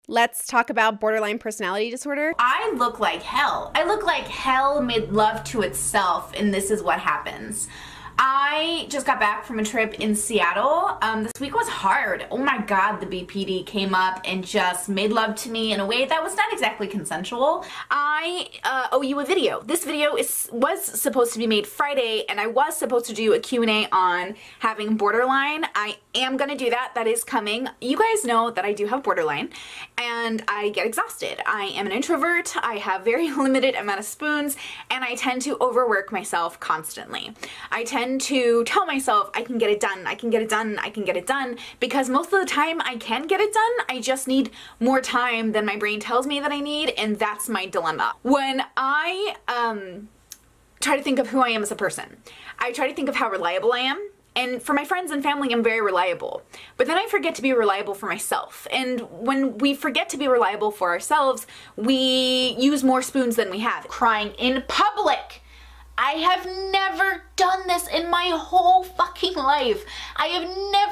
Let's talk about borderline personality disorder. I look like hell. I look like hell made love to itself, and this is what happens. I just got back from a trip in Seattle. This week was hard. Oh my God, the BPD came up and just made love to me in a way that was not exactly consensual. I owe you a video. This video was supposed to be made Friday, and I was supposed to do a Q&A on having borderline. I am gonna do that. That is coming. You guys know that I do have borderline, and I get exhausted. I am an introvert. I have very limited amount of spoons, and I tend to overwork myself constantly. I tend to tell myself I can get it done, I can get it done, I can get it done, because most of the time I can get it done. I just need more time than my brain tells me that I need, and that's my dilemma. When I try to think of who I am as a person, I try to think of how reliable I am. And for my friends and family, I'm very reliable. But then I forget to be reliable for myself. And when we forget to be reliable for ourselves, we use more spoons than we have. Crying in public. I have never done this in my whole fucking life. I have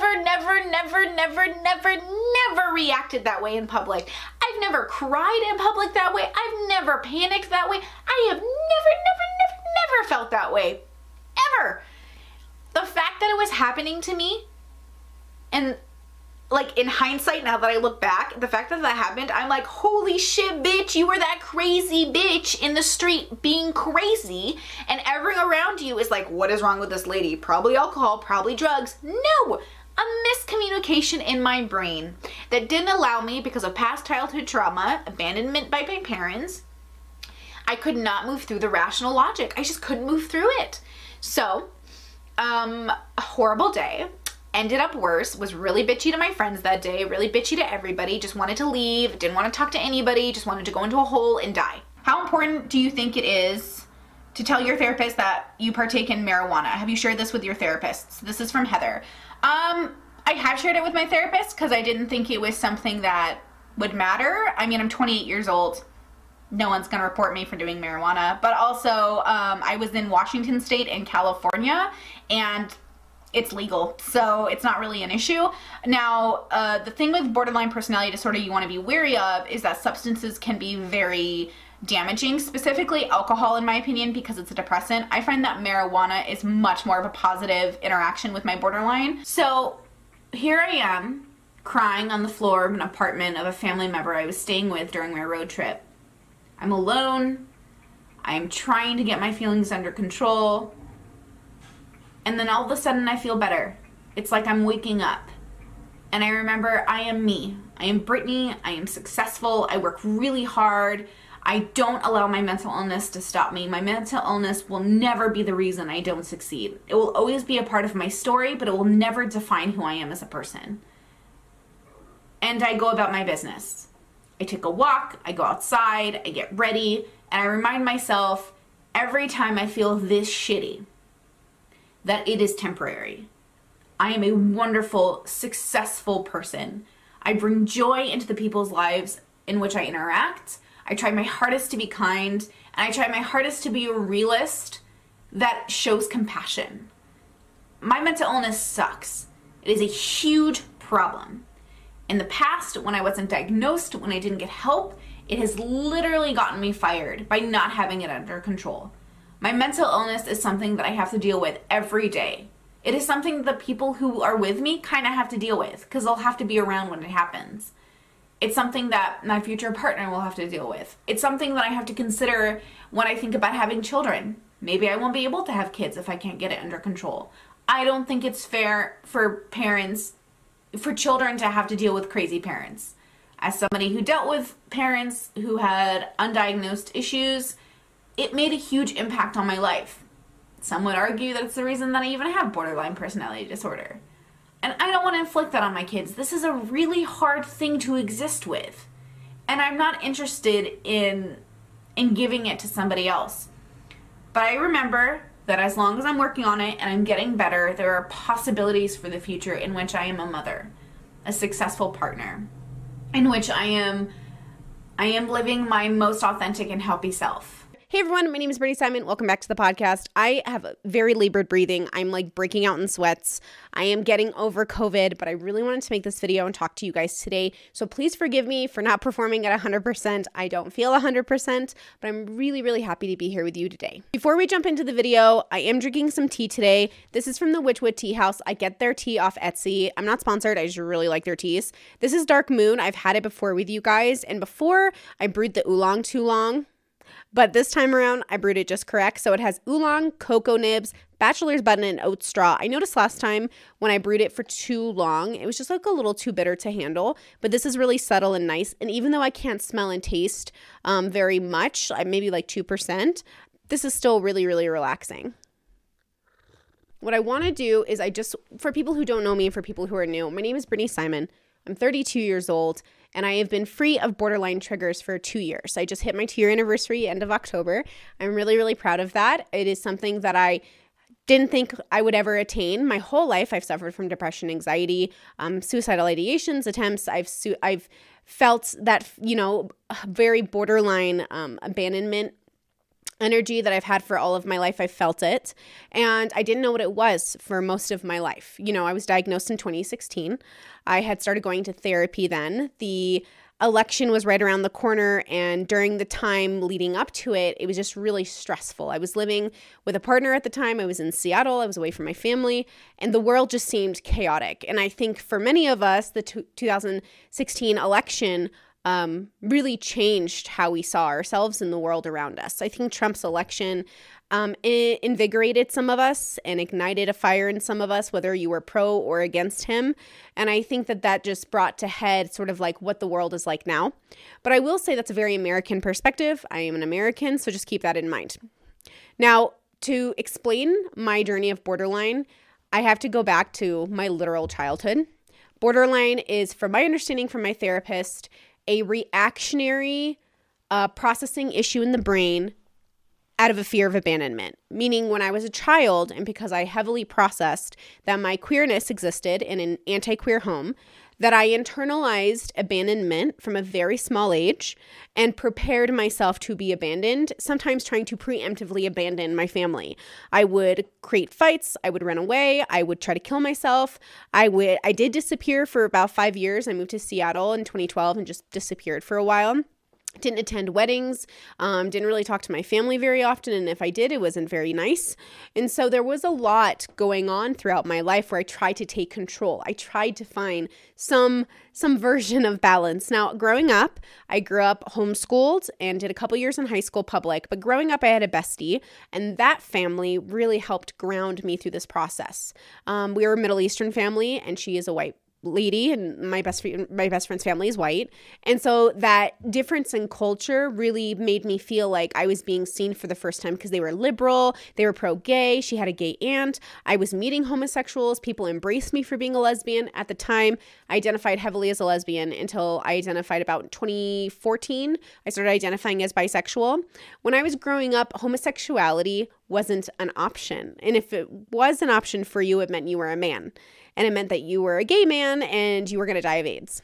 never reacted that way in public. I've never cried in public that way. I've never panicked that way. I have never felt that way. Ever. The fact that it was happening to me, and like in hindsight, now that I look back, the fact that that happened, I'm like, holy shit, bitch, you were that crazy bitch in the street being crazy, and everyone around you is like, what is wrong with this lady? Probably alcohol, probably drugs. No, a miscommunication in my brain that didn't allow me, because of past childhood trauma, abandonment by my parents, I could not move through the rational logic. I just couldn't move through it. So, a horrible day. Ended up worse, was really bitchy to my friends that day, really bitchy to everybody, just wanted to leave, didn't want to talk to anybody, just wanted to go into a hole and die. How important do you think it is to tell your therapist that you partake in marijuana? Have you shared this with your therapists? This is from Heather. I have shared it with my therapist because I didn't think it was something that would matter. I mean, I'm 28 years old. No one's gonna report me for doing marijuana. But also, I was in Washington State and California, and it's legal, so it's not really an issue. Now, the thing with borderline personality disorder you want to be wary of is that substances can be very damaging, specifically alcohol in my opinion, because it's a depressant. I find that marijuana is much more of a positive interaction with my borderline. So here I am crying on the floor of an apartment of a family member I was staying with during my road trip. I'm alone. I'm trying to get my feelings under control. And then all of a sudden I feel better. It's like I'm waking up. And I remember I am me. I am Brittany. I am successful. I work really hard. I don't allow my mental illness to stop me. My mental illness will never be the reason I don't succeed. It will always be a part of my story, but it will never define who I am as a person. And I go about my business. I take a walk, I go outside, I get ready, and I remind myself every time I feel this shitty that it is temporary. I am a wonderful, successful person. I bring joy into the people's lives in which I interact. I try my hardest to be kind, and I try my hardest to be a realist that shows compassion. My mental illness sucks. It is a huge problem. In the past, when I wasn't diagnosed, when I didn't get help, it has literally gotten me fired by not having it under control. My mental illness is something that I have to deal with every day. It is something that people who are with me kind of have to deal with because they'll have to be around when it happens. It's something that my future partner will have to deal with. It's something that I have to consider when I think about having children. Maybe I won't be able to have kids if I can't get it under control. I don't think it's fair for children to have to deal with crazy parents. As somebody who dealt with parents who had undiagnosed issues, it made a huge impact on my life. Some would argue that it's the reason that I even have borderline personality disorder. And I don't want to inflict that on my kids. This is a really hard thing to exist with. And I'm not interested in giving it to somebody else. But I remember that as long as I'm working on it and I'm getting better, there are possibilities for the future in which I am a mother, a successful partner, in which I am living my most authentic and happy self. Hey everyone, my name is Brittany Simon. Welcome back to the podcast. I have very labored breathing. I'm like breaking out in sweats. I am getting over COVID, but I really wanted to make this video and talk to you guys today. So please forgive me for not performing at 100%. I don't feel 100%, but I'm really, really happy to be here with you today. Before we jump into the video, I am drinking some tea today. This is from the Witchwood Tea House. I get their tea off Etsy. I'm not sponsored. I just really like their teas. This is Dark Moon. I've had it before with you guys, and before I brewed the oolong too long. But this time around, I brewed it just correct. So it has oolong, cocoa nibs, bachelor's button, and oat straw. I noticed last time when I brewed it for too long, it was just like a little too bitter to handle. But this is really subtle and nice. And even though I can't smell and taste very much, maybe like 2%, this is still really, really relaxing. What I want to do is for people who don't know me and for people who are new, my name is Brittany Simon. I'm 32 years old, and I have been free of borderline triggers for 2 years. I just hit my 2-year anniversary end of October. I'm really, really proud of that. It is something that I didn't think I would ever attain. My whole life, I've suffered from depression, anxiety, suicidal ideations, attempts. I've felt that, very borderline abandonment energy that I've had for all of my life. I felt it, and I didn't know what it was for most of my life. I was diagnosed in 2016. I had started going to therapy then. The election was right around the corner, and during the time leading up to it, it was just really stressful. I was living with a partner at the time. I was in Seattle. I was away from my family, and the world just seemed chaotic. And I think for many of us, the 2016 election really changed how we saw ourselves in the world around us. I think Trump's election invigorated some of us and ignited a fire in some of us, whether you were pro or against him. And I think that just brought to head sort of like what the world is like now. But I will say that's a very American perspective. I am an American, so just keep that in mind. Now, to explain my journey of borderline, I have to go back to my literal childhood. Borderline is, from my understanding from my therapist, a reactionary processing issue in the brain out of a fear of abandonment. Meaning when I was a child, and because I heavily processed that my queerness existed in an anti-queer home, that I internalized abandonment from a very small age and prepared myself to be abandoned, sometimes trying to preemptively abandon my family. I would create fights. I would run away. I would try to kill myself. I did disappear for about 5 years. I moved to Seattle in 2012 and just disappeared for a while. Didn't attend weddings, didn't really talk to my family very often, and if I did, it wasn't very nice. And so there was a lot going on throughout my life where I tried to take control. I tried to find some version of balance. Now, growing up, I grew up homeschooled and did a couple years in high school public, but growing up, I had a bestie, and that family really helped ground me through this process. We were a Middle Eastern family, and she is a white lady, and my best friend's family is white. And so that difference in culture really made me feel like I was being seen for the first time because they were liberal, they were pro-gay, she had a gay aunt, I was meeting homosexuals, people embraced me for being a lesbian. At the time, I identified heavily as a lesbian until I identified about 2014. I started identifying as bisexual. When I was growing up, homosexuality wasn't an option. And if it was an option for you, it meant you were a man. And it meant that you were a gay man and you were going to die of AIDS.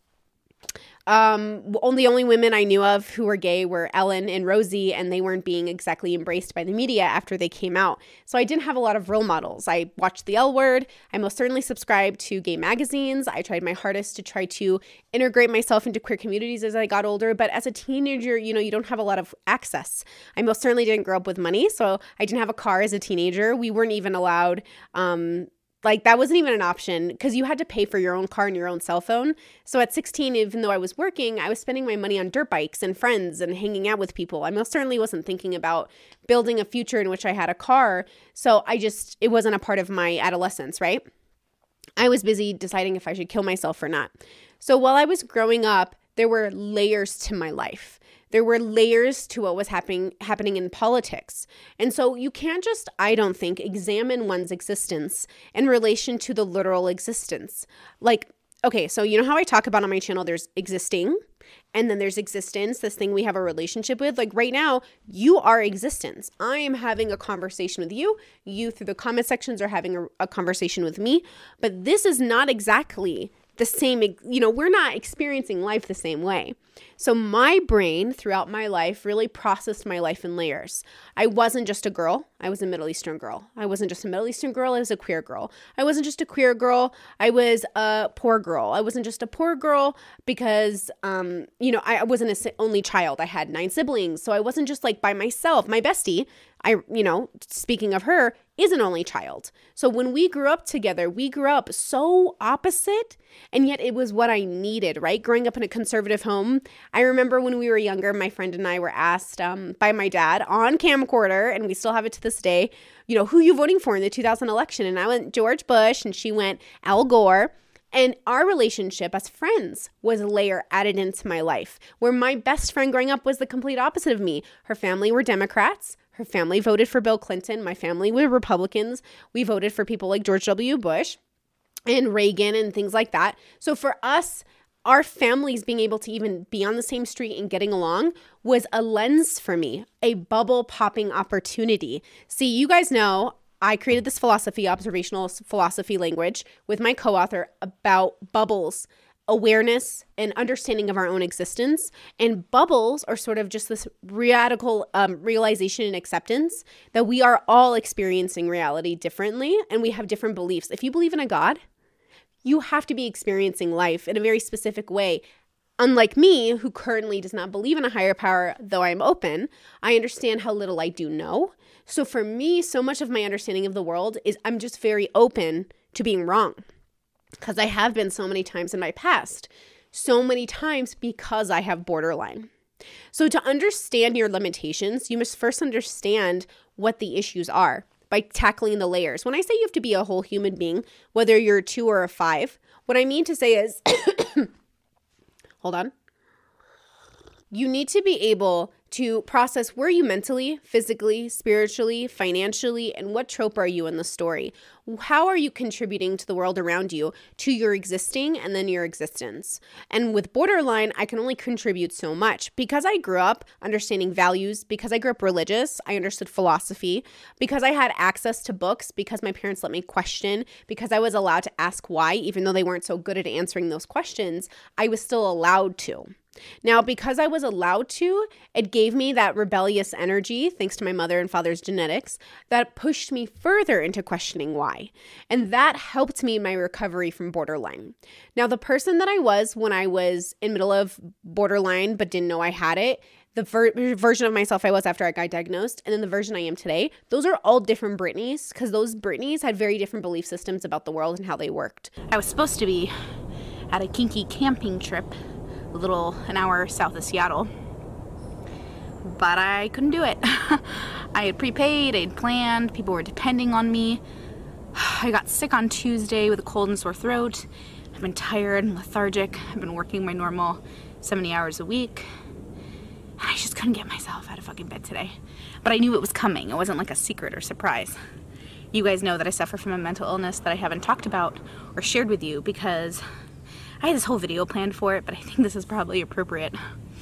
The only women I knew of who were gay were Ellen and Rosie, and they weren't being exactly embraced by the media after they came out. So I didn't have a lot of role models. I watched The L Word. I most certainly subscribed to gay magazines. I tried my hardest to try to integrate myself into queer communities as I got older. But as a teenager, you don't have a lot of access. I most certainly didn't grow up with money, so I didn't have a car as a teenager. We weren't even allowed that wasn't even an option because you had to pay for your own car and your own cell phone. So at 16, even though I was working, I was spending my money on dirt bikes and friends and hanging out with people. I most certainly wasn't thinking about building a future in which I had a car. So it wasn't a part of my adolescence, right? I was busy deciding if I should kill myself or not. So while I was growing up, there were layers to my life. There were layers to what was happening in politics. And so you can't just, I don't think, examine one's existence in relation to the literal existence. Okay, so you know how I talk about on my channel, there's existing, and then there's existence, this thing we have a relationship with. Like right now, you are existence. I am having a conversation with you. You through the comment sections are having a conversation with me. But this is not exactly the same, we're not experiencing life the same way. So my brain throughout my life really processed my life in layers. I wasn't just a girl. I was a Middle Eastern girl. I wasn't just a Middle Eastern girl. I was a queer girl. I wasn't just a queer girl. I was a poor girl. I wasn't just a poor girl because, I wasn't an only child. I had 9 siblings. So I wasn't just like by myself. My bestie, speaking of her, is an only child. So when we grew up together, we grew up so opposite, and yet it was what I needed, right? Growing up in a conservative home, I remember when we were younger, my friend and I were asked by my dad on camcorder, and we still have it to this day, who are you voting for in the 2000 election? And I went George Bush, and she went Al Gore. And our relationship as friends was a layer added into my life, where my best friend growing up was the complete opposite of me. Her family were Democrats. Her family voted for Bill Clinton. My family were Republicans. We voted for people like George W. Bush and Reagan and things like that. So for us, our families being able to even be on the same street and getting along was a lens for me, a bubble popping opportunity. See, you guys know I created this observational philosophy language with my co-author about bubbles, awareness, and understanding of our own existence. And bubbles are sort of just this radical realization and acceptance that we are all experiencing reality differently and we have different beliefs. If you believe in a God, you have to be experiencing life in a very specific way. Unlike me, who currently does not believe in a higher power, though I'm open, I understand how little I do know. So for me, so much of my understanding of the world is I'm just very open to being wrong, because I have been so many times in my past, so many times because I have borderline. So to understand your limitations, you must first understand what the issues are by tackling the layers. When I say you have to be a whole human being, whether you're a 2 or a 5, what I mean to say is, hold on. You need to be able to process where are you mentally, physically, spiritually, financially, and what trope are you in the story? How are you contributing to the world around you, to your existing and then your existence? And with borderline, I can only contribute so much because I grew up understanding values, because I grew up religious, I understood philosophy, because I had access to books, because my parents let me question, because I was allowed to ask why, even though they weren't so good at answering those questions, I was still allowed to. Now, because I was allowed to, it gave me that rebellious energy, thanks to my mother and father's genetics, that pushed me further into questioning why. And that helped me in my recovery from borderline. Now, the person that I was when I was in middle of borderline but didn't know I had it, the version of myself I was after I got diagnosed, and then the version I am today, those are all different Brittany's, because those Brittany's had very different belief systems about the world and how they worked. I was supposed to be at a kinky camping trip an hour south of Seattle, but I couldn't do it. I had prepaid, I had planned, people were depending on me. I got sick on Tuesday with a cold and sore throat. I've been tired and lethargic. I've been working my normal 70 hours a week. I just couldn't get myself out of fucking bed today. But I knew it was coming. It wasn't like a secret or surprise. You guys know that I suffer from a mental illness that I haven't talked about or shared with you because I had this whole video planned for it, but I think this is probably appropriate.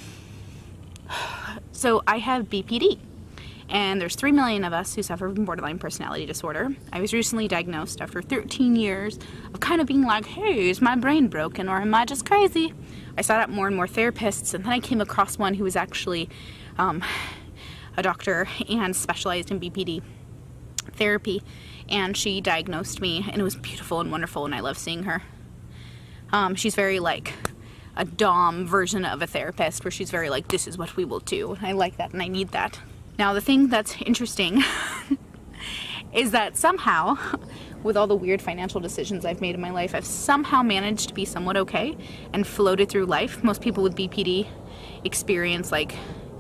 So I have BPD, and there's 3 million of us who suffer from borderline personality disorder. I was recently diagnosed after 13 years of kind of being like, hey, is my brain broken or am I just crazy? I sought out more and more therapists, and then I came across one who was actually a doctor and specialized in BPD therapy, and she diagnosed me, and it was beautiful and wonderful, and I love seeing her. She's very like a dom version of a therapist, where she's very like, this is what we will do. And I like that, and I need that. Now, the thing that's interesting is that somehow, with all the weird financial decisions I've made in my life, I've somehow managed to be somewhat okay and floated through life. Most people with BPD experience like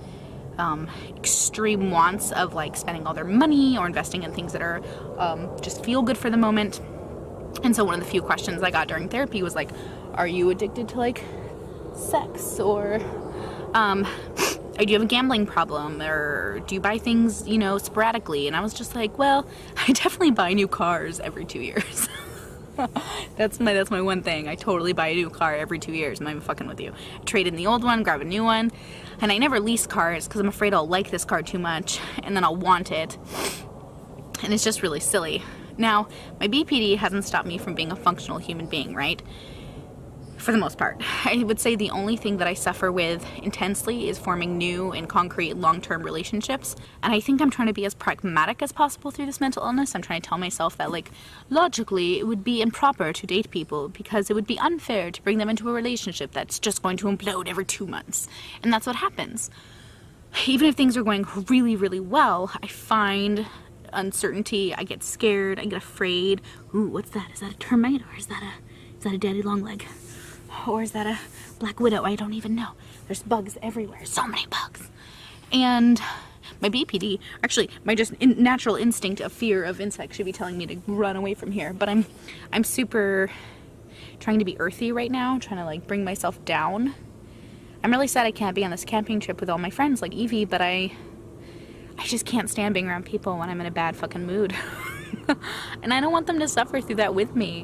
extreme wants of like spending all their money or investing in things that are just feel good for the moment. And so one of the few questions I got during therapy was like, are you addicted to like sex, or do you have a gambling problem, or do you buy things, you know, sporadically? And I was just like, well, I definitely buy new cars every 2 years. That's my one thing. I totally buy a new car every 2 years. I'm not even fucking with you. I trade in the old one, grab a new one. And I never lease cars because I'm afraid I'll like this car too much and then I'll want it. And it's just really silly. Now, my BPD hasn't stopped me from being a functional human being, right? for the most part. I would say the only thing that I suffer with intensely is forming new and concrete long-term relationships. And I think I'm trying to be as pragmatic as possible through this mental illness. I'm trying to tell myself that, like, logically it would be improper to date people because it would be unfair to bring them into a relationship that's just going to implode every 2 months. And that's what happens. Even if things are going really, really well, I find uncertainty, I get scared, I get afraid. Ooh, what's that? Is that a termite, or is that a daddy long leg? Or is that a black widow? I don't even know. There's bugs everywhere. So many bugs. And my BPD, actually, my just natural instinct of fear of insects should be telling me to run away from here. But I'm super trying to be earthy right now, trying to like bring myself down. I'm really sad I can't be on this camping trip with all my friends like Evie, but I just can't stand being around people when I'm in a bad fucking mood. And I don't want them to suffer through that with me.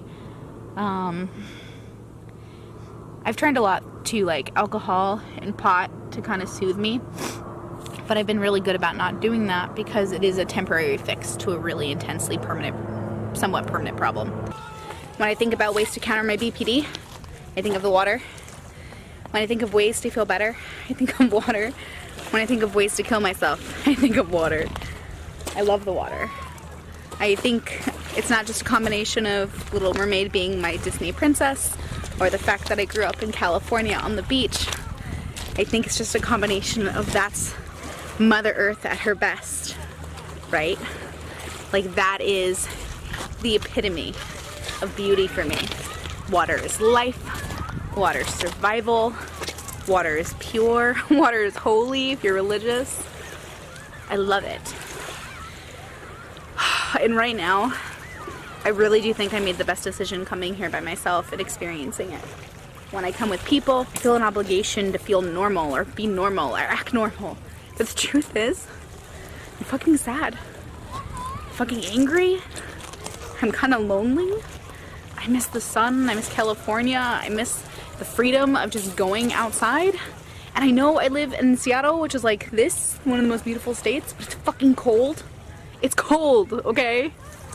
I've turned a lot to like alcohol and pot to kind of soothe me, but I've been really good about not doing that because it is a temporary fix to a really intensely somewhat permanent problem. When I think about ways to counter my BPD, I think of the water. When I think of ways to feel better, I think of water. When I think of ways to kill myself, I think of water. I love the water. I think it's not just a combination of Little Mermaid being my Disney princess, or the fact that I grew up in California on the beach. I think it's just a combination of that's Mother Earth at her best, right? Like that is the epitome of beauty for me. Water is life, water is survival, water is pure, water is holy if you're religious. I love it. And right now, I really do think I made the best decision coming here by myself and experiencing it. When I come with people, I feel an obligation to feel normal or be normal or act normal. But the truth is, I'm fucking sad. I'm fucking angry. I'm kind of lonely. I miss the sun. I miss California. I miss the freedom of just going outside. And I know I live in Seattle, which is like this, one of the most beautiful states, but it's fucking cold. It's cold, okay?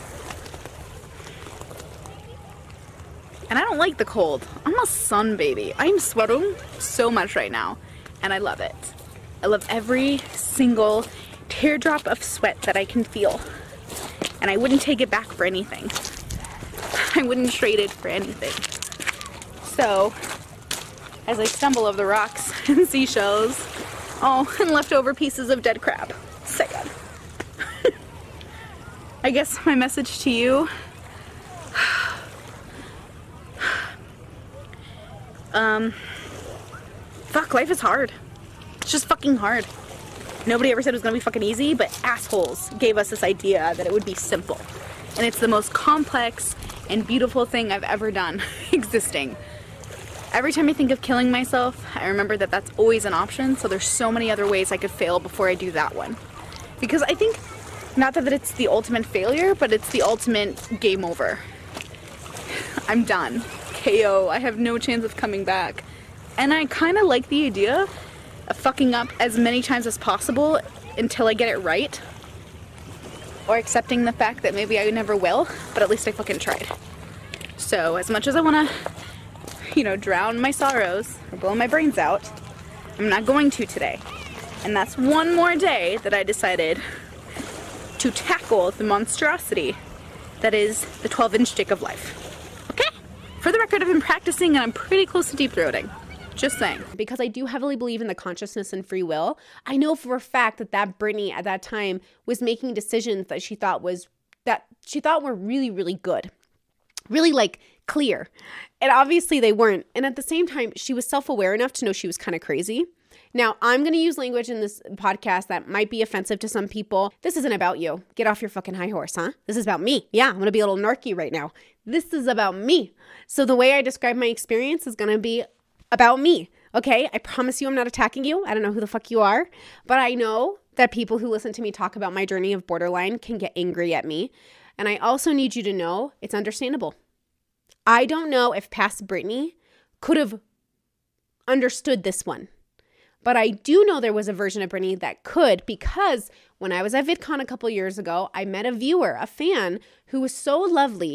And I don't like the cold. I'm a sun baby. I'm sweating so much right now, and I love it. I love every single teardrop of sweat that I can feel. And I wouldn't take it back for anything. I wouldn't trade it for anything. So, as I stumble over the rocks and seashells, oh, and leftover pieces of dead crab. Sad. I guess my message to you, fuck, life is hard. It's just fucking hard. Nobody ever said it was gonna be fucking easy, but assholes gave us this idea that it would be simple. And it's the most complex and beautiful thing I've ever done existing. Every time I think of killing myself, I remember that that's always an option, so there's so many other ways I could fail before I do that one. Because I think, not that it's the ultimate failure, but it's the ultimate game over. I'm done. KO. I have no chance of coming back. And I kind of like the idea of fucking up as many times as possible until I get it right. Or accepting the fact that maybe I never will, but at least I fucking tried. So as much as I want to, you know, drown my sorrows or blow my brains out, I'm not going to today. And that's one more day that I decided to tackle the monstrosity that is the 12-inch dick of life. Okay? For the record, I've been practicing and I'm pretty close to deep throating. Just saying. Because I do heavily believe in the consciousness and free will, I know for a fact that Brittany at that time was making decisions that she thought were really, really good. Really like clear. And obviously they weren't. And at the same time, she was self-aware enough to know she was kind of crazy. Now, I'm going to use language in this podcast that might be offensive to some people. This isn't about you. Get off your fucking high horse, huh? This is about me. Yeah, I'm going to be a little narky right now. This is about me. So the way I describe my experience is going to be about me, okay? I promise you I'm not attacking you. I don't know who the fuck you are, but I know that people who listen to me talk about my journey of borderline can get angry at me. And I also need you to know it's understandable. I don't know if past Brittany could have understood this one. But I do know there was a version of Brittany that could, because when I was at VidCon a couple years ago, I met a viewer, a fan, who was so lovely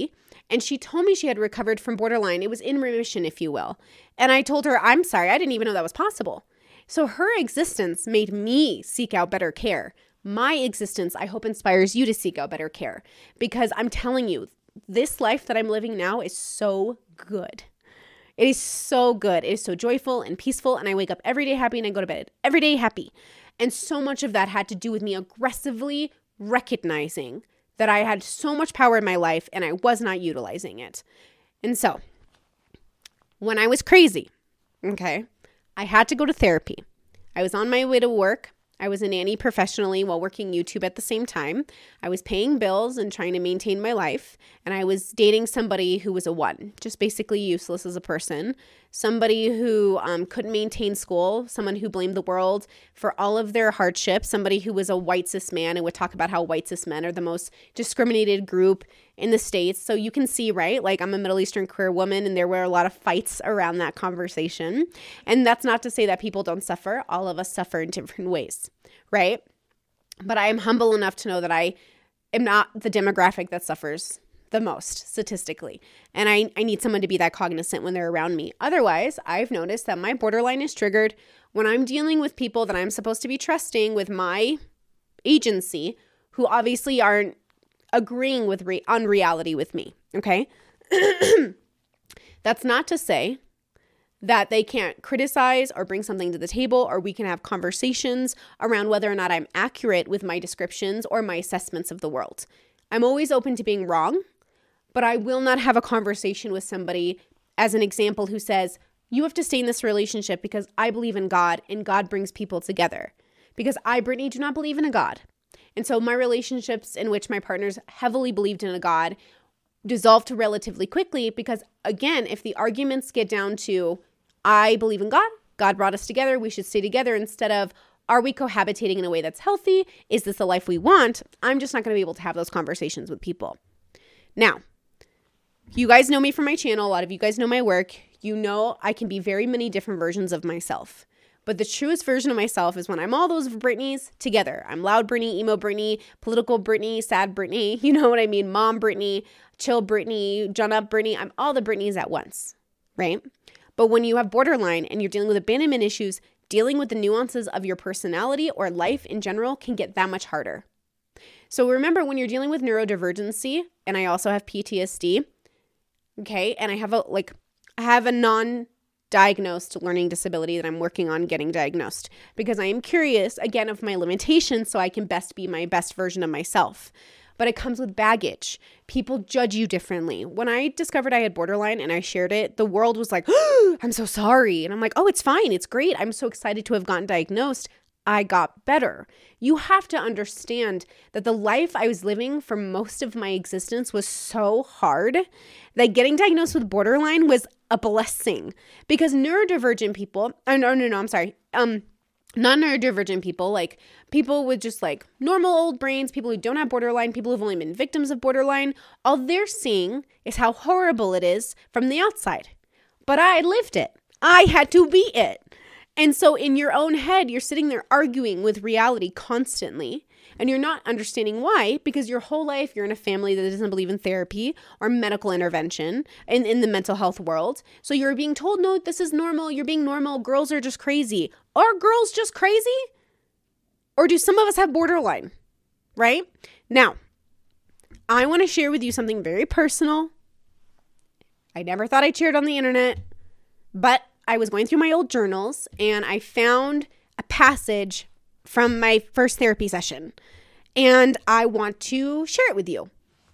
And she told me she had recovered from borderline. It was in remission, if you will. And I told her, I'm sorry, I didn't even know that was possible. So her existence made me seek out better care. My existence, I hope, inspires you to seek out better care, because I'm telling you, this life that I'm living now is so good. It is so good. It is so joyful and peaceful. And I wake up every day happy and I go to bed every day happy. And so much of that had to do with me aggressively recognizing that I had so much power in my life and I was not utilizing it. And so when I was crazy, okay, I had to go to therapy. I was on my way to work. I was a nanny professionally while working YouTube at the same time. I was paying bills and trying to maintain my life. And I was dating somebody who was a 1, just basically useless as a person. Somebody who couldn't maintain school. Someone who blamed the world for all of their hardships. Somebody who was a white cis man and would talk about how white cis men are the most discriminated group in the States. So you can see, right? Like, I'm a Middle Eastern queer woman and there were a lot of fights around that conversation. And that's not to say that people don't suffer. All of us suffer in different ways, right? But I am humble enough to know that I am not the demographic that suffers the most statistically. And I need someone to be that cognizant when they're around me. Otherwise, I've noticed that my borderline is triggered when I'm dealing with people that I'm supposed to be trusting with my agency, who obviously aren't agreeing with on reality with me, okay? That's not to say that they can't criticize or bring something to the table, or we can have conversations around whether or not I'm accurate with my descriptions or my assessments of the world. I'm always open to being wrong, but I will not have a conversation with somebody, as an example, who says, you have to stay in this relationship because I believe in God and God brings people together. Because I, Brittany, do not believe in a God. And so my relationships in which my partners heavily believed in a God dissolved relatively quickly because, again, if the arguments get down to, I believe in God, God brought us together, we should stay together, instead of, are we cohabitating in a way that's healthy? Is this the life we want? I'm just not going to be able to have those conversations with people. Now, you guys know me from my channel. A lot of you guys know my work. You know I can be very many different versions of myself. But the truest version of myself is when I'm all those Brittany's together. I'm loud Brittany, emo Brittany, political Brittany, sad Brittany. You know what I mean? Mom Brittany, chill Brittany, John up Brittany. I'm all the Brittany's at once, right? But when you have borderline and you're dealing with abandonment issues, dealing with the nuances of your personality or life in general can get that much harder. So remember, when you're dealing with neurodivergency, and I also have PTSD, okay, and I have a non-diagnosed learning disability that I'm working on getting diagnosed, because I am curious, again, of my limitations so I can best be my best version of myself. But it comes with baggage. People judge you differently. When I discovered I had borderline and I shared it, the world was like, oh, I'm so sorry. And I'm like, oh, it's fine. It's great. I'm so excited to have gotten diagnosed. I got better. You have to understand that the life I was living for most of my existence was so hard that getting diagnosed with borderline was a blessing, because neurodivergent people, non-neurodivergent people, like people with just like normal old brains, people who don't have borderline, people who've only been victims of borderline, all they're seeing is how horrible it is from the outside. But I lived it. I had to be it. And so in your own head, you're sitting there arguing with reality constantly, and you're not understanding why, because your whole life you're in a family that doesn't believe in therapy or medical intervention in the mental health world. So you're being told, no, this is normal. You're being normal. Girls are just crazy. Are girls just crazy? Or do some of us have borderline, right? Now, I want to share with you something very personal. I never thought I'd share it on the internet, but I was going through my old journals and I found a passage from my first therapy session, and I want to share it with you.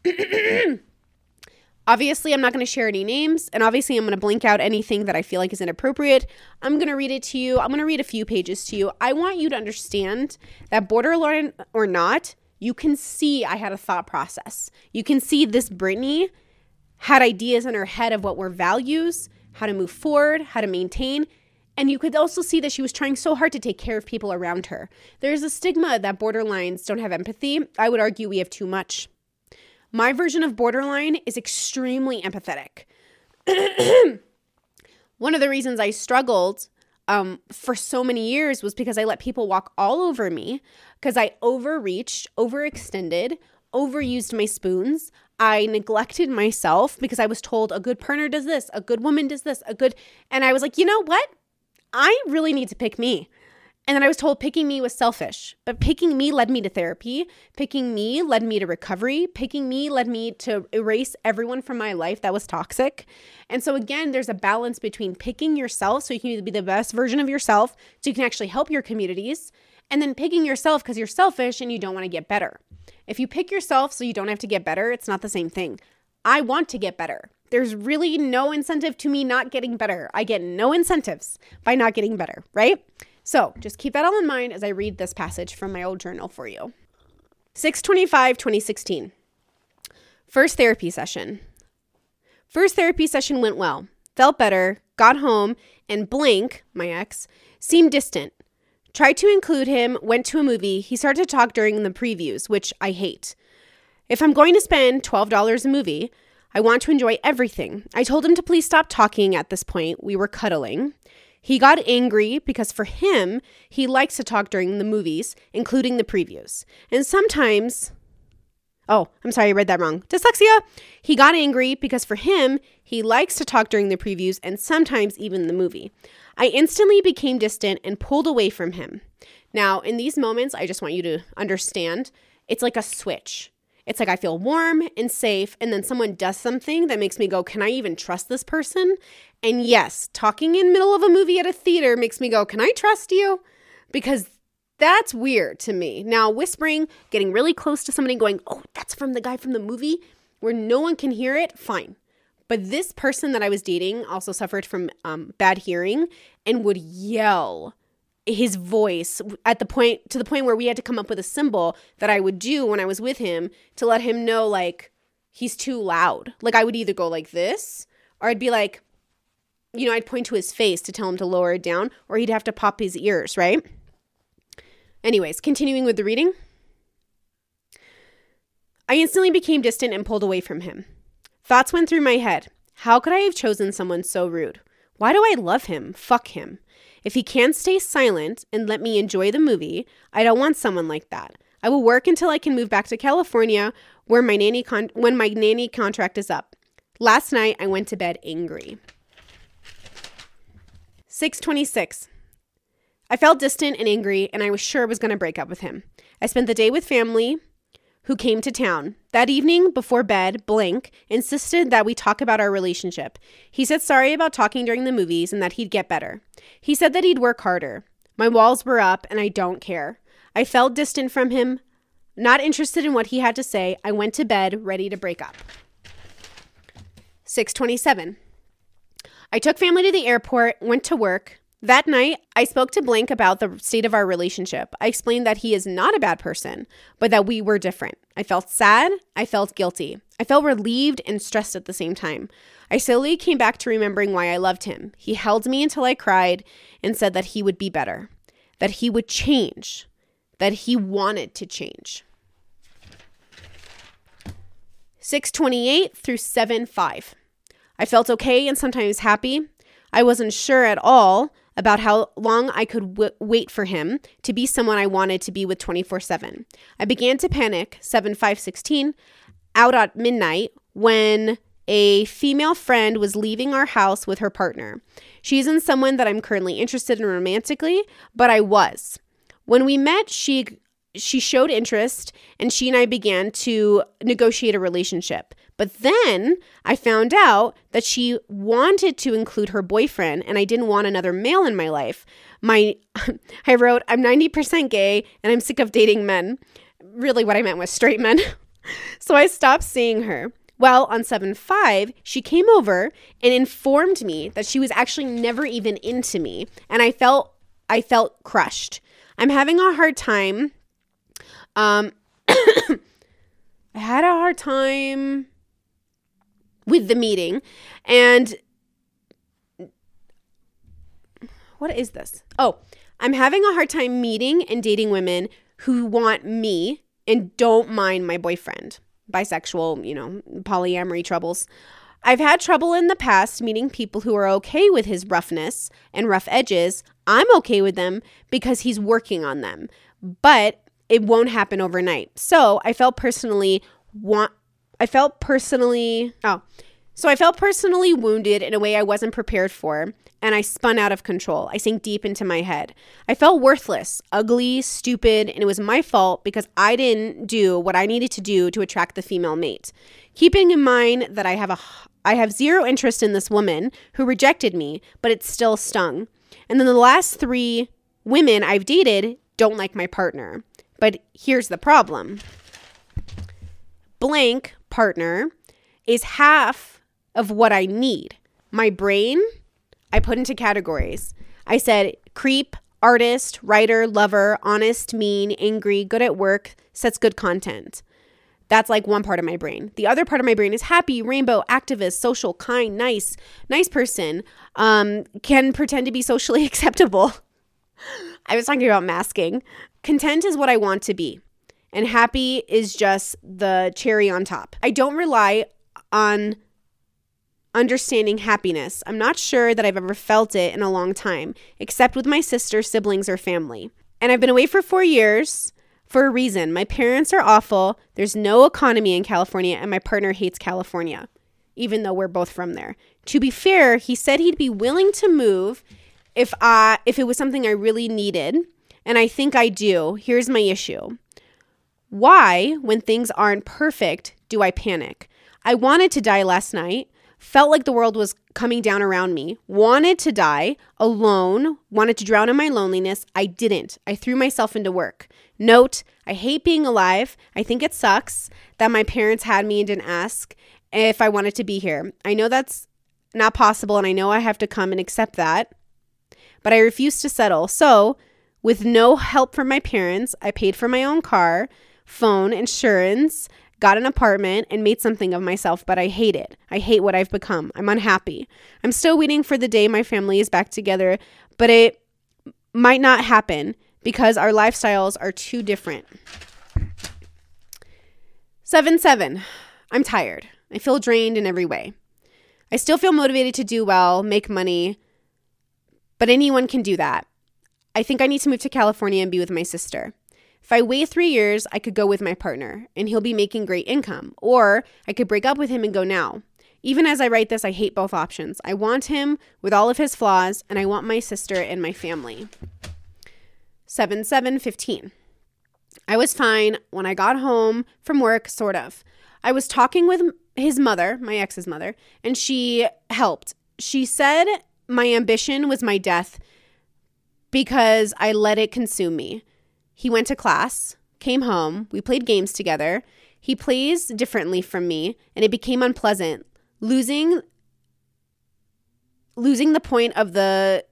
Obviously, I'm not going to share any names, and obviously I'm going to blink out anything that I feel like is inappropriate. I'm going to read it to you. I'm going to read a few pages to you. I want you to understand that borderline or not, you can see I had a thought process. You can see this Brittany had ideas in her head of what were values, how to move forward, how to maintain. And you could also see that she was trying so hard to take care of people around her. There's a stigma that borderlines don't have empathy. I would argue we have too much. My version of borderline is extremely empathetic. One of the reasons I struggled for so many years was because I let people walk all over me, because I overreached, overextended, overused my spoons. I neglected myself because I was told a good partner does this, a good woman does this, and I was like, you know what? I really need to pick me. And then I was told picking me was selfish, but picking me led me to therapy. Picking me led me to recovery. Picking me led me to erase everyone from my life that was toxic. And so again, there's a balance between picking yourself so you can be the best version of yourself so you can actually help your communities, and then picking yourself because you're selfish and you don't want to get better. If you pick yourself so you don't have to get better, it's not the same thing. I want to get better. There's really no incentive to me not getting better. I get no incentives by not getting better, right? So just keep that all in mind as I read this passage from my old journal for you. 6/25/2016. First therapy session. First therapy session went well. Felt better, got home, and Blink, my ex, seemed distant. Tried to include him, went to a movie. He started to talk during the previews, which I hate. If I'm going to spend $12 a movie, I want to enjoy everything. I told him to please stop talking at this point. We were cuddling. He got angry because for him, he likes to talk during the movies, including the previews. And sometimes, oh, I'm sorry, I read that wrong. Dyslexia. He got angry because for him, he likes to talk during the previews and sometimes even the movie. I instantly became distant and pulled away from him. Now, in these moments, I just want you to understand, it's like a switch. It's like I feel warm and safe, and then someone does something that makes me go, can I even trust this person? And yes, talking in the middle of a movie at a theater makes me go, can I trust you? Because that's weird to me. Now, whispering, getting really close to somebody going, oh, that's from the guy from the movie, where no one can hear it, fine. But this person that I was dating also suffered from bad hearing and would yell his voice to the point where we had to come up with a symbol that I would do when I was with him to let him know, like, he's too loud. Like, I would either go like this, or I'd be like, you know, I'd point to his face to tell him to lower it down, or he'd have to pop his ears, right? Anyways, continuing with the reading. I instantly became distant and pulled away from him. Thoughts went through my head. How could I have chosen someone so rude? Why do I love him? Fuck him. If he can't stay silent and let me enjoy the movie, I don't want someone like that. I will work until I can move back to California when my nanny contract is up. Last night, I went to bed angry. 6/26. I felt distant and angry, and I was sure I was going to break up with him. I spent the day with family who came to town. That evening, before bed, Blink insisted that we talk about our relationship. He said sorry about talking during the movies and that he'd get better. He said that he'd work harder. My walls were up, and I don't care. I felt distant from him, not interested in what he had to say. I went to bed, ready to break up. 6/27. I took family to the airport, went to work. That night, I spoke to Blink about the state of our relationship. I explained that he is not a bad person, but that we were different. I felt sad. I felt guilty. I felt relieved and stressed at the same time. I slowly came back to remembering why I loved him. He held me until I cried and said that he would be better, that he would change, that he wanted to change. 6/28 through 7/5. I felt okay and sometimes happy. I wasn't sure at all about how long I could wait for him to be someone I wanted to be with 24/7. I began to panic, 7/5/16, out at midnight when a female friend was leaving our house with her partner. She isn't someone that I'm currently interested in romantically, but I was. When we met, she showed interest, and she and I began to negotiate a relationship. But then I found out that she wanted to include her boyfriend, and I didn't want another male in my life. I wrote, I'm 90% gay, and I'm sick of dating men. Really what I meant was straight men. So I stopped seeing her. Well, on 7/5, she came over and informed me that she was actually never even into me, and I felt crushed. I'm having a hard time. I had a hard time with the meeting, and what is this? Oh, I'm having a hard time meeting and dating women who want me and don't mind my boyfriend. Bisexual, polyamory troubles. I've had trouble in the past meeting people who are okay with his roughness and rough edges. I'm okay with them because he's working on them. But it won't happen overnight. So I felt personally wounded in a way I wasn't prepared for, and I spun out of control. I sank deep into my head. I felt worthless, ugly, stupid, and it was my fault because I didn't do what I needed to do to attract the female mate. Keeping in mind that I have zero interest in this woman who rejected me, but it still stung. And then the last 3 women I've dated don't like my partner. But here's the problem. Blank partner is half of what I need. My brain, I put into categories. I said creep, artist, writer, lover, honest, mean, angry, good at work, sets good content. That's like one part of my brain. The other part of my brain is happy, rainbow, activist, social, kind, nice person, can pretend to be socially acceptable. I was talking about masking. Content is what I want to be, and happy is just the cherry on top. I don't rely on understanding happiness. I'm not sure that I've ever felt it in a long time, except with my sister, siblings, or family. And I've been away for 4 years for a reason. My parents are awful. There's no economy in California, and my partner hates California, even though we're both from there. To be fair, he said he'd be willing to move if it was something I really needed, and I think I do. Here's my issue. Why, when things aren't perfect, do I panic? I wanted to die last night, felt like the world was coming down around me, wanted to die alone, wanted to drown in my loneliness. I didn't. I threw myself into work. Note, I hate being alive. I think it sucks that my parents had me and didn't ask if I wanted to be here. I know that's not possible, and I know I have to come and accept that, but I refuse to settle. So, with no help from my parents, I paid for my own car, phone, insurance, got an apartment, and made something of myself, but I hate it. I hate what I've become. I'm unhappy. I'm still waiting for the day my family is back together, but it might not happen because our lifestyles are too different. 7-7. I'm tired. I feel drained in every way. I still feel motivated to do well, make money, but anyone can do that. I think I need to move to California and be with my sister. If I wait 3 years, I could go with my partner, and he'll be making great income. Or I could break up with him and go now. Even as I write this, I hate both options. I want him with all of his flaws, and I want my sister and my family. 7-7-15. I was fine when I got home from work, sort of. I was talking with his mother, my ex's mother, and she helped. She said my ambition was my death because I let it consume me. He went to class, came home, we played games together. He plays differently from me, and it became unpleasant. Losing the point of the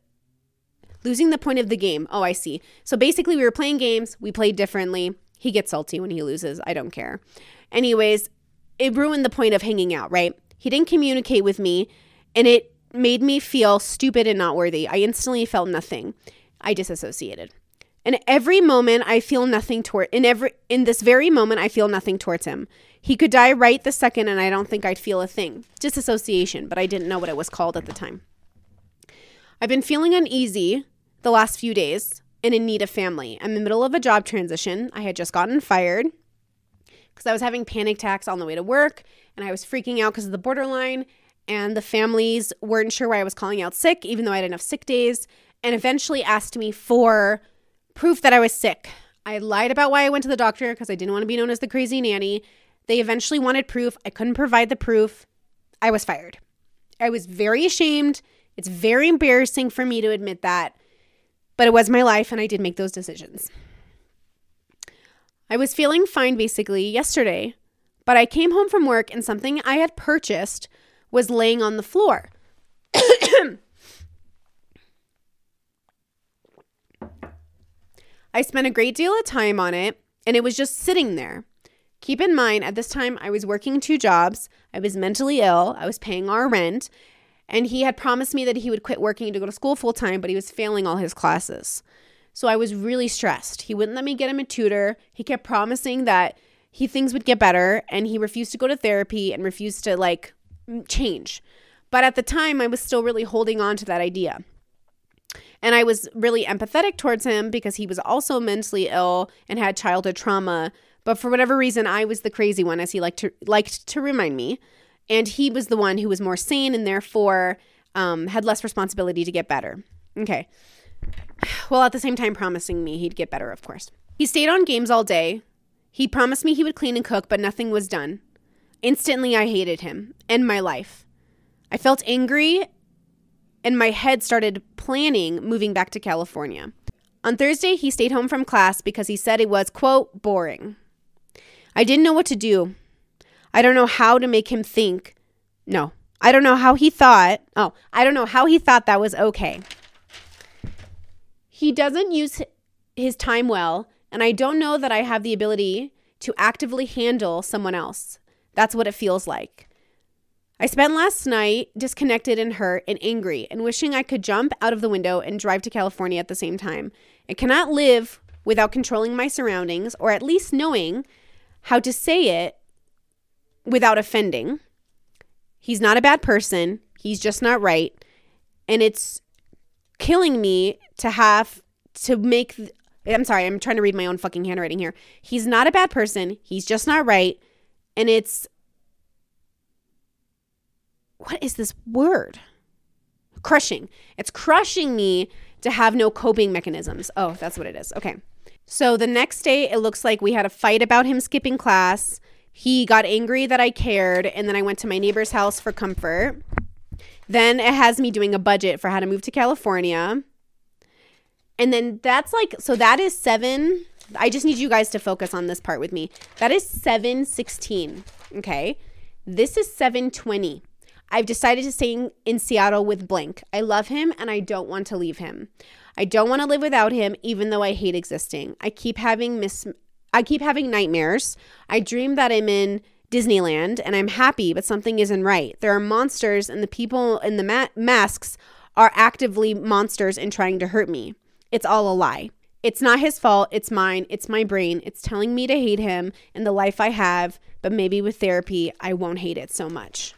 game. Oh, I see. So basically we were playing games, we played differently. He gets salty when he loses. I don't care. Anyways, it ruined the point of hanging out, right? He didn't communicate with me, and it made me feel stupid and not worthy. I instantly felt nothing. I disassociated. In every moment I feel nothing in this very moment I feel nothing towards him. He could die right this second and I don't think I'd feel a thing. Disassociation, but I didn't know what it was called at the time. I've been feeling uneasy the last few days and in need of family. I'm in the middle of a job transition. I had just gotten fired because I was having panic attacks on the way to work, and I was freaking out because of the borderline, and the families weren't sure why I was calling out sick, even though I had enough sick days, and eventually asked me for proof that I was sick. I lied about why I went to the doctor because I didn't want to be known as the crazy nanny. They eventually wanted proof. I couldn't provide the proof. I was fired. I was very ashamed. It's very embarrassing for me to admit that, but it was my life and I did make those decisions. I was feeling fine basically yesterday, but I came home from work and something I had purchased was laying on the floor. I spent a great deal of time on it, and it was just sitting there. Keep in mind, at this time, I was working 2 jobs. I was mentally ill. I was paying our rent. And he had promised me that he would quit working to go to school full time, but he was failing all his classes. So I was really stressed. He wouldn't let me get him a tutor. He kept promising that things would get better, and he refused to go to therapy and refused to, change. But at the time, I was still really holding on to that idea. And I was really empathetic towards him because he was also mentally ill and had childhood trauma. But for whatever reason, I was the crazy one, as he liked to remind me. And he was the one who was more sane and therefore had less responsibility to get better. Okay. Well, at the same time promising me he'd get better, of course. He stayed on games all day. He promised me he would clean and cook, but nothing was done. Instantly, I hated him and my life. I felt angry, and my head started planning moving back to California. On Thursday, he stayed home from class because he said it was, quote, boring. I didn't know what to do. I don't know how to make him think. No, I don't know how he thought. I don't know how he thought that was okay. He doesn't use his time well, and I don't know that I have the ability to actively handle someone else. That's what it feels like. I spent last night disconnected and hurt and angry and wishing I could jump out of the window and drive to California at the same time. I cannot live without controlling my surroundings, or at least knowing how to say it without offending. He's not a bad person. He's just not right. And it's killing me to have to make... I'm sorry, I'm trying to read my own fucking handwriting here. He's not a bad person. He's just not right. And it's... What is this word? Crushing. It's crushing me to have no coping mechanisms. Oh, that's what it is. Okay. So the next day, it looks like we had a fight about him skipping class. He got angry that I cared, and then I went to my neighbor's house for comfort. Then it has me doing a budget for how to move to California. And then that's like, so that is 7. I just need you guys to focus on this part with me. That is 7:16. Okay. This is 7:20. I've decided to stay in Seattle with blank. I love him and I don't want to leave him. I don't want to live without him, even though I hate existing. I keep having nightmares. I dream that I'm in Disneyland and I'm happy, but something isn't right. There are monsters, and the people in the masks are actively monsters and trying to hurt me. It's all a lie. It's not his fault. It's mine. It's my brain. It's telling me to hate him and the life I have, but maybe with therapy, I won't hate it so much.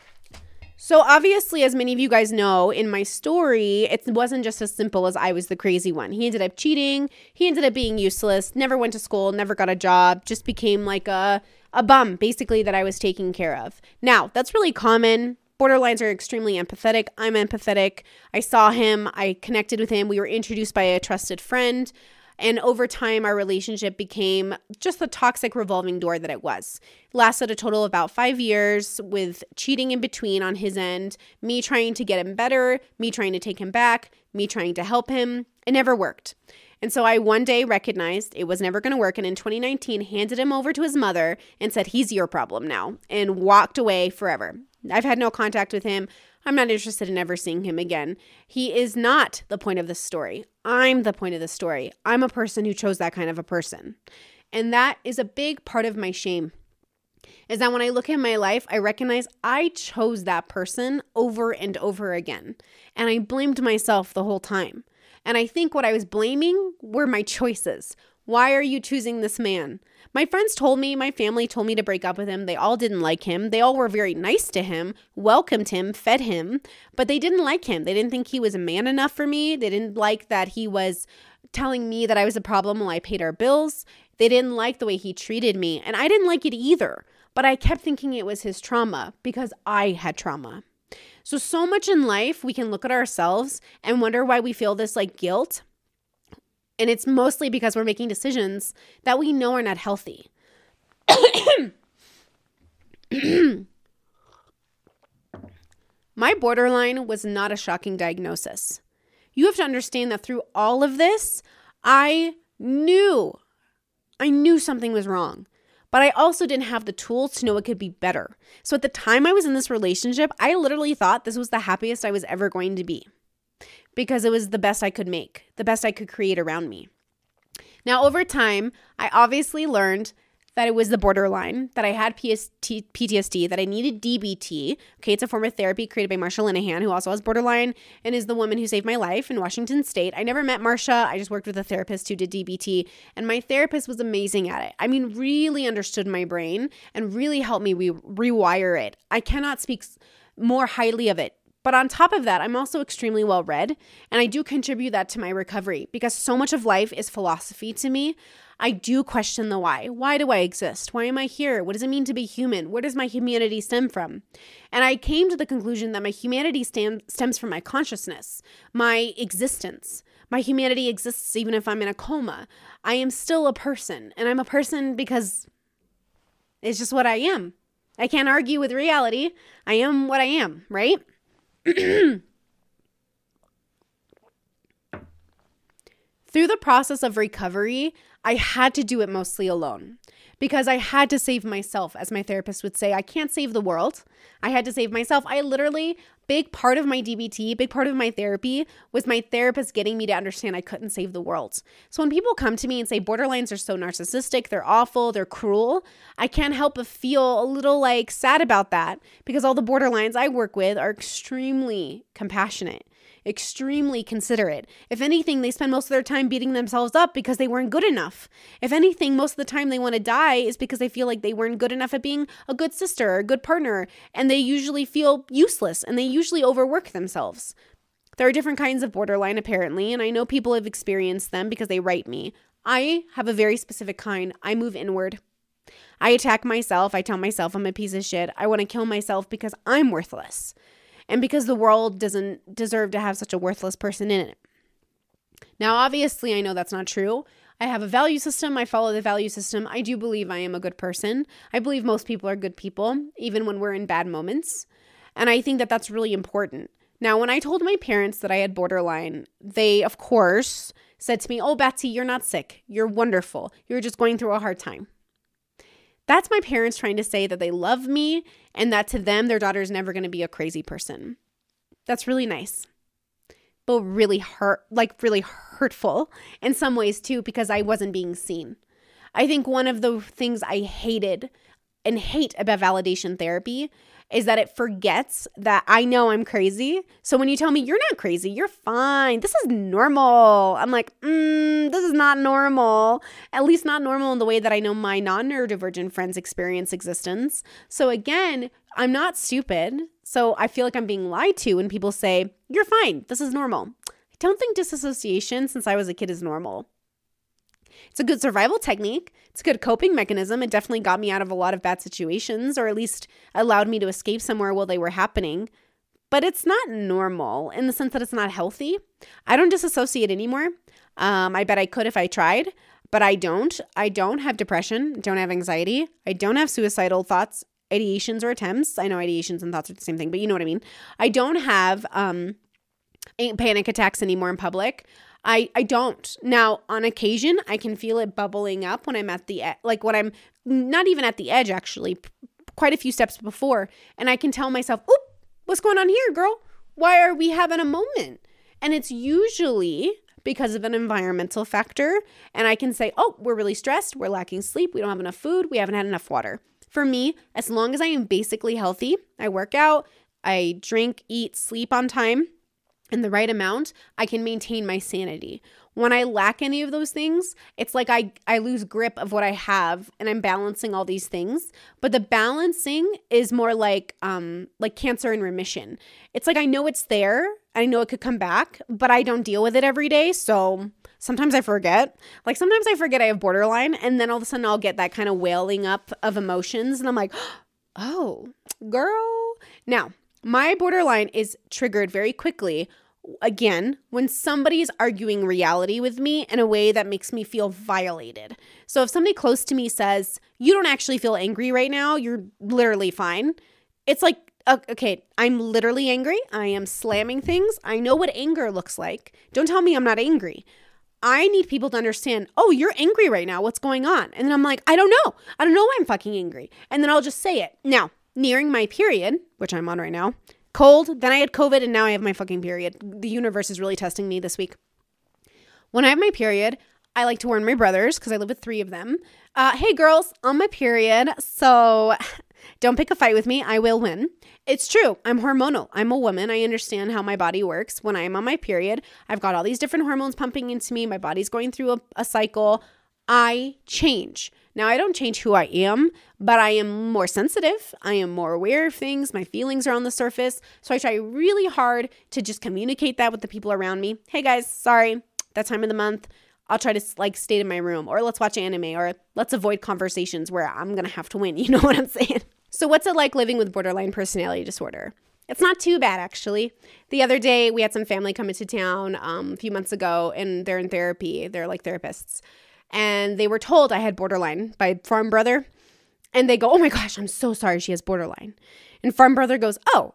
So obviously, as many of you guys know, in my story, it wasn't just as simple as I was the crazy one. He ended up cheating. He ended up being useless, never went to school, never got a job, just became like a bum, basically, that I was taking care of. Now, that's really common. Borderlines are extremely empathetic. I'm empathetic. I saw him. I connected with him. We were introduced by a trusted friend. And over time, our relationship became just the toxic revolving door that it was. It lasted a total of about 5 years, with cheating in between on his end, me trying to get him better, me trying to take him back, me trying to help him. It never worked. And so I one day recognized it was never going to work, and in 2019 handed him over to his mother and said, he's your problem now, and walked away forever. I've had no contact with him. I'm not interested in ever seeing him again. He is not the point of this story. I'm the point of the story. I'm a person who chose that kind of a person. And that is a big part of my shame, is that when I look at my life, I recognize I chose that person over and over again. And I blamed myself the whole time. And I think what I was blaming were my choices. Why are you choosing this man? My friends told me, my family told me to break up with him. They all didn't like him. They all were very nice to him, welcomed him, fed him, but they didn't like him. They didn't think he was a man enough for me. They didn't like that he was telling me that I was a problem while I paid our bills. They didn't like the way he treated me, and I didn't like it either. But I kept thinking it was his trauma because I had trauma. So much in life, we can look at ourselves and wonder why we feel this like guilt. And it's mostly because we're making decisions that we know are not healthy. My borderline was not a shocking diagnosis. You have to understand that through all of this, I knew something was wrong. But I also didn't have the tools to know it could be better. So at the time I was in this relationship, I literally thought this was the happiest I was ever going to be, because it was the best I could make, the best I could create around me. Now, over time, I obviously learned that it was the borderline, that I had PTSD, that I needed DBT. Okay, it's a form of therapy created by Marsha Linehan, who also has borderline and is the woman who saved my life in Washington State. I never met Marsha. I just worked with a therapist who did DBT, and my therapist was amazing at it. I mean, really understood my brain and really helped me rewire it. I cannot speak more highly of it. But on top of that, I'm also extremely well read, and I do contribute that to my recovery because so much of life is philosophy to me. I do question the why. Why do I exist? Why am I here? What does it mean to be human? Where does my humanity stem from? And I came to the conclusion that my humanity stems from my consciousness, my existence. My humanity exists even if I'm in a coma. I am still a person, and I'm a person because it's just what I am. I can't argue with reality. I am what I am, right? Through the process of recovery, I had to do it mostly alone because I had to save myself. As my therapist would say, I can't save the world. I had to save myself. I literally, big part of my DBT, big part of my therapy was my therapist getting me to understand I couldn't save the world. So when people come to me and say borderlines are so narcissistic, they're awful, they're cruel, I can't help but feel a little like sad about that because all the borderlines I work with are extremely compassionate, extremely considerate. If anything, they spend most of their time beating themselves up because they weren't good enough. If anything, most of the time they want to die is because they feel like they weren't good enough at being a good sister or a good partner, and they usually feel useless and they usually overwork themselves. There are different kinds of borderline apparently, and I know people have experienced them because they write me. I have a very specific kind. I move inward. I attack myself. I tell myself I'm a piece of shit. I want to kill myself because I'm worthless. And because the world doesn't deserve to have such a worthless person in it. Now, obviously, I know that's not true. I have a value system. I follow the value system. I do believe I am a good person. I believe most people are good people, even when we're in bad moments. And I think that that's really important. Now, when I told my parents that I had borderline, they, of course, said to me, "Oh, Betsy, you're not sick. You're wonderful. You're just going through a hard time." That's my parents trying to say that they love me and that to them, their daughter is never going to be a crazy person. That's really nice, but really really hurtful in some ways too, because I wasn't being seen. I think one of the things I hated and hate about validation therapy is that it forgets that I know I'm crazy. So when you tell me you're not crazy, you're fine, this is normal, I'm like, this is not normal. At least not normal in the way that I know my non-neurodivergent friends experience existence. So again, I'm not stupid. So I feel like I'm being lied to when people say, you're fine, this is normal. I don't think disassociation since I was a kid is normal. It's a good survival technique. It's a good coping mechanism. It definitely got me out of a lot of bad situations, or at least allowed me to escape somewhere while they were happening. But it's not normal in the sense that it's not healthy. I don't disassociate anymore. I bet I could if I tried, but I don't. I don't have depression. Don't have anxiety. I don't have suicidal thoughts, ideations, or attempts. I know ideations and thoughts are the same thing, but you know what I mean. I don't have panic attacks anymore in public. I don't. Now, on occasion, I can feel it bubbling up when I'm at the like when I'm not even at the edge, actually, quite a few steps before. And I can tell myself, oop, what's going on here, girl? Why are we having a moment? And it's usually because of an environmental factor. And I can say, oh, we're really stressed. We're lacking sleep. We don't have enough food. We haven't had enough water. For me, as long as I am basically healthy, I work out, I drink, eat, sleep on time, in the right amount, I can maintain my sanity. When I lack any of those things, it's like I lose grip of what I have and I'm balancing all these things. But the balancing is more like cancer in remission. It's like I know it's there. I know it could come back, but I don't deal with it every day. So sometimes I forget. Like sometimes I forget I have borderline, and then all of a sudden I'll get that kind of wailing up of emotions. And I'm like, oh, girl. Now, my borderline is triggered very quickly, again, when somebody's arguing reality with me in a way that makes me feel violated. So if somebody close to me says, you don't actually feel angry right now, you're literally fine. It's like, okay, I'm literally angry. I am slamming things. I know what anger looks like. Don't tell me I'm not angry. I need people to understand, oh, you're angry right now. What's going on? And then I'm like, I don't know. I don't know why I'm fucking angry. And then I'll just say it. Now, nearing my period, which I'm on right now, cold, then I had COVID, and now I have my fucking period. The universe is really testing me this week. When I have my period, I like to warn my brothers, because I live with 3 of them. Hey girls, on my period, so don't pick a fight with me. I will win. It's true. I'm hormonal. I'm a woman. I understand how my body works. When I'm on my period, I've got all these different hormones pumping into me. My body's going through a cycle. I change. Now, I don't change who I am, but I am more sensitive. I am more aware of things. My feelings are on the surface. So I try really hard to just communicate that with the people around me. Hey guys, sorry, that time of the month, I'll try to like stay in my room, or let's watch anime, or let's avoid conversations where I'm going to have to win. You know what I'm saying? So what's it like living with borderline personality disorder? It's not too bad, actually. The other day, we had some family come into town a few months ago, and they're in therapy. They're like therapists. And they were told I had borderline by Farm Brother. And they go, oh my gosh, I'm so sorry she has borderline. And Farm Brother goes, oh,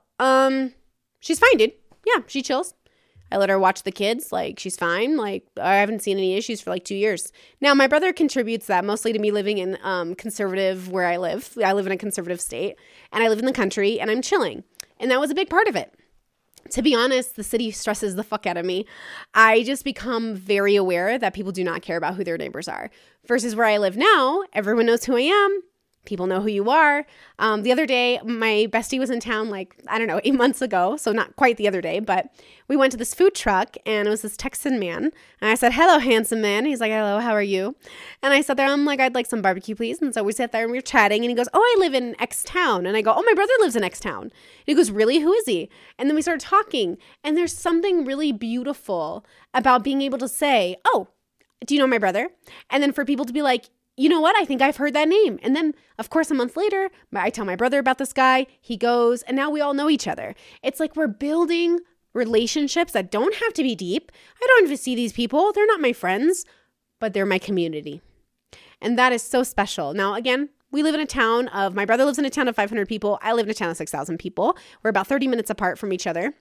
she's fine, dude. Yeah, she chills. I let her watch the kids. Like, she's fine. Like, I haven't seen any issues for like 2 years. Now, my brother contributes that mostly to me living in conservative where I live. I live in a conservative state. And I live in the country, and I'm chilling. And that was a big part of it. To be honest, the city stresses the fuck out of me. I just become very aware that people do not care about who their neighbors are. Versus where I live now, everyone knows who I am. People know who you are. The other day, my bestie was in town 8 months ago. So not quite the other day, but we went to this food truck and it was this Texan man. And I said, hello, handsome man. He's like, hello, how are you? And I sat there, I'm like, I'd like some barbecue, please. And so we sat there and we were chatting and he goes, oh, I live in X town. And I go, oh, my brother lives in X town. And he goes, really? Who is he? And then we started talking. And there's something really beautiful about being able to say, oh, do you know my brother? And then for people to be like, you know what? I think I've heard that name. And then, of course, a month later, I tell my brother about this guy. He goes, and now we all know each other. It's like we're building relationships that don't have to be deep. I don't even see these people. They're not my friends, but they're my community. And that is so special. Now, again, we live in a town of, my brother lives in a town of 500 people. I live in a town of 6,000 people. We're about 30 minutes apart from each other.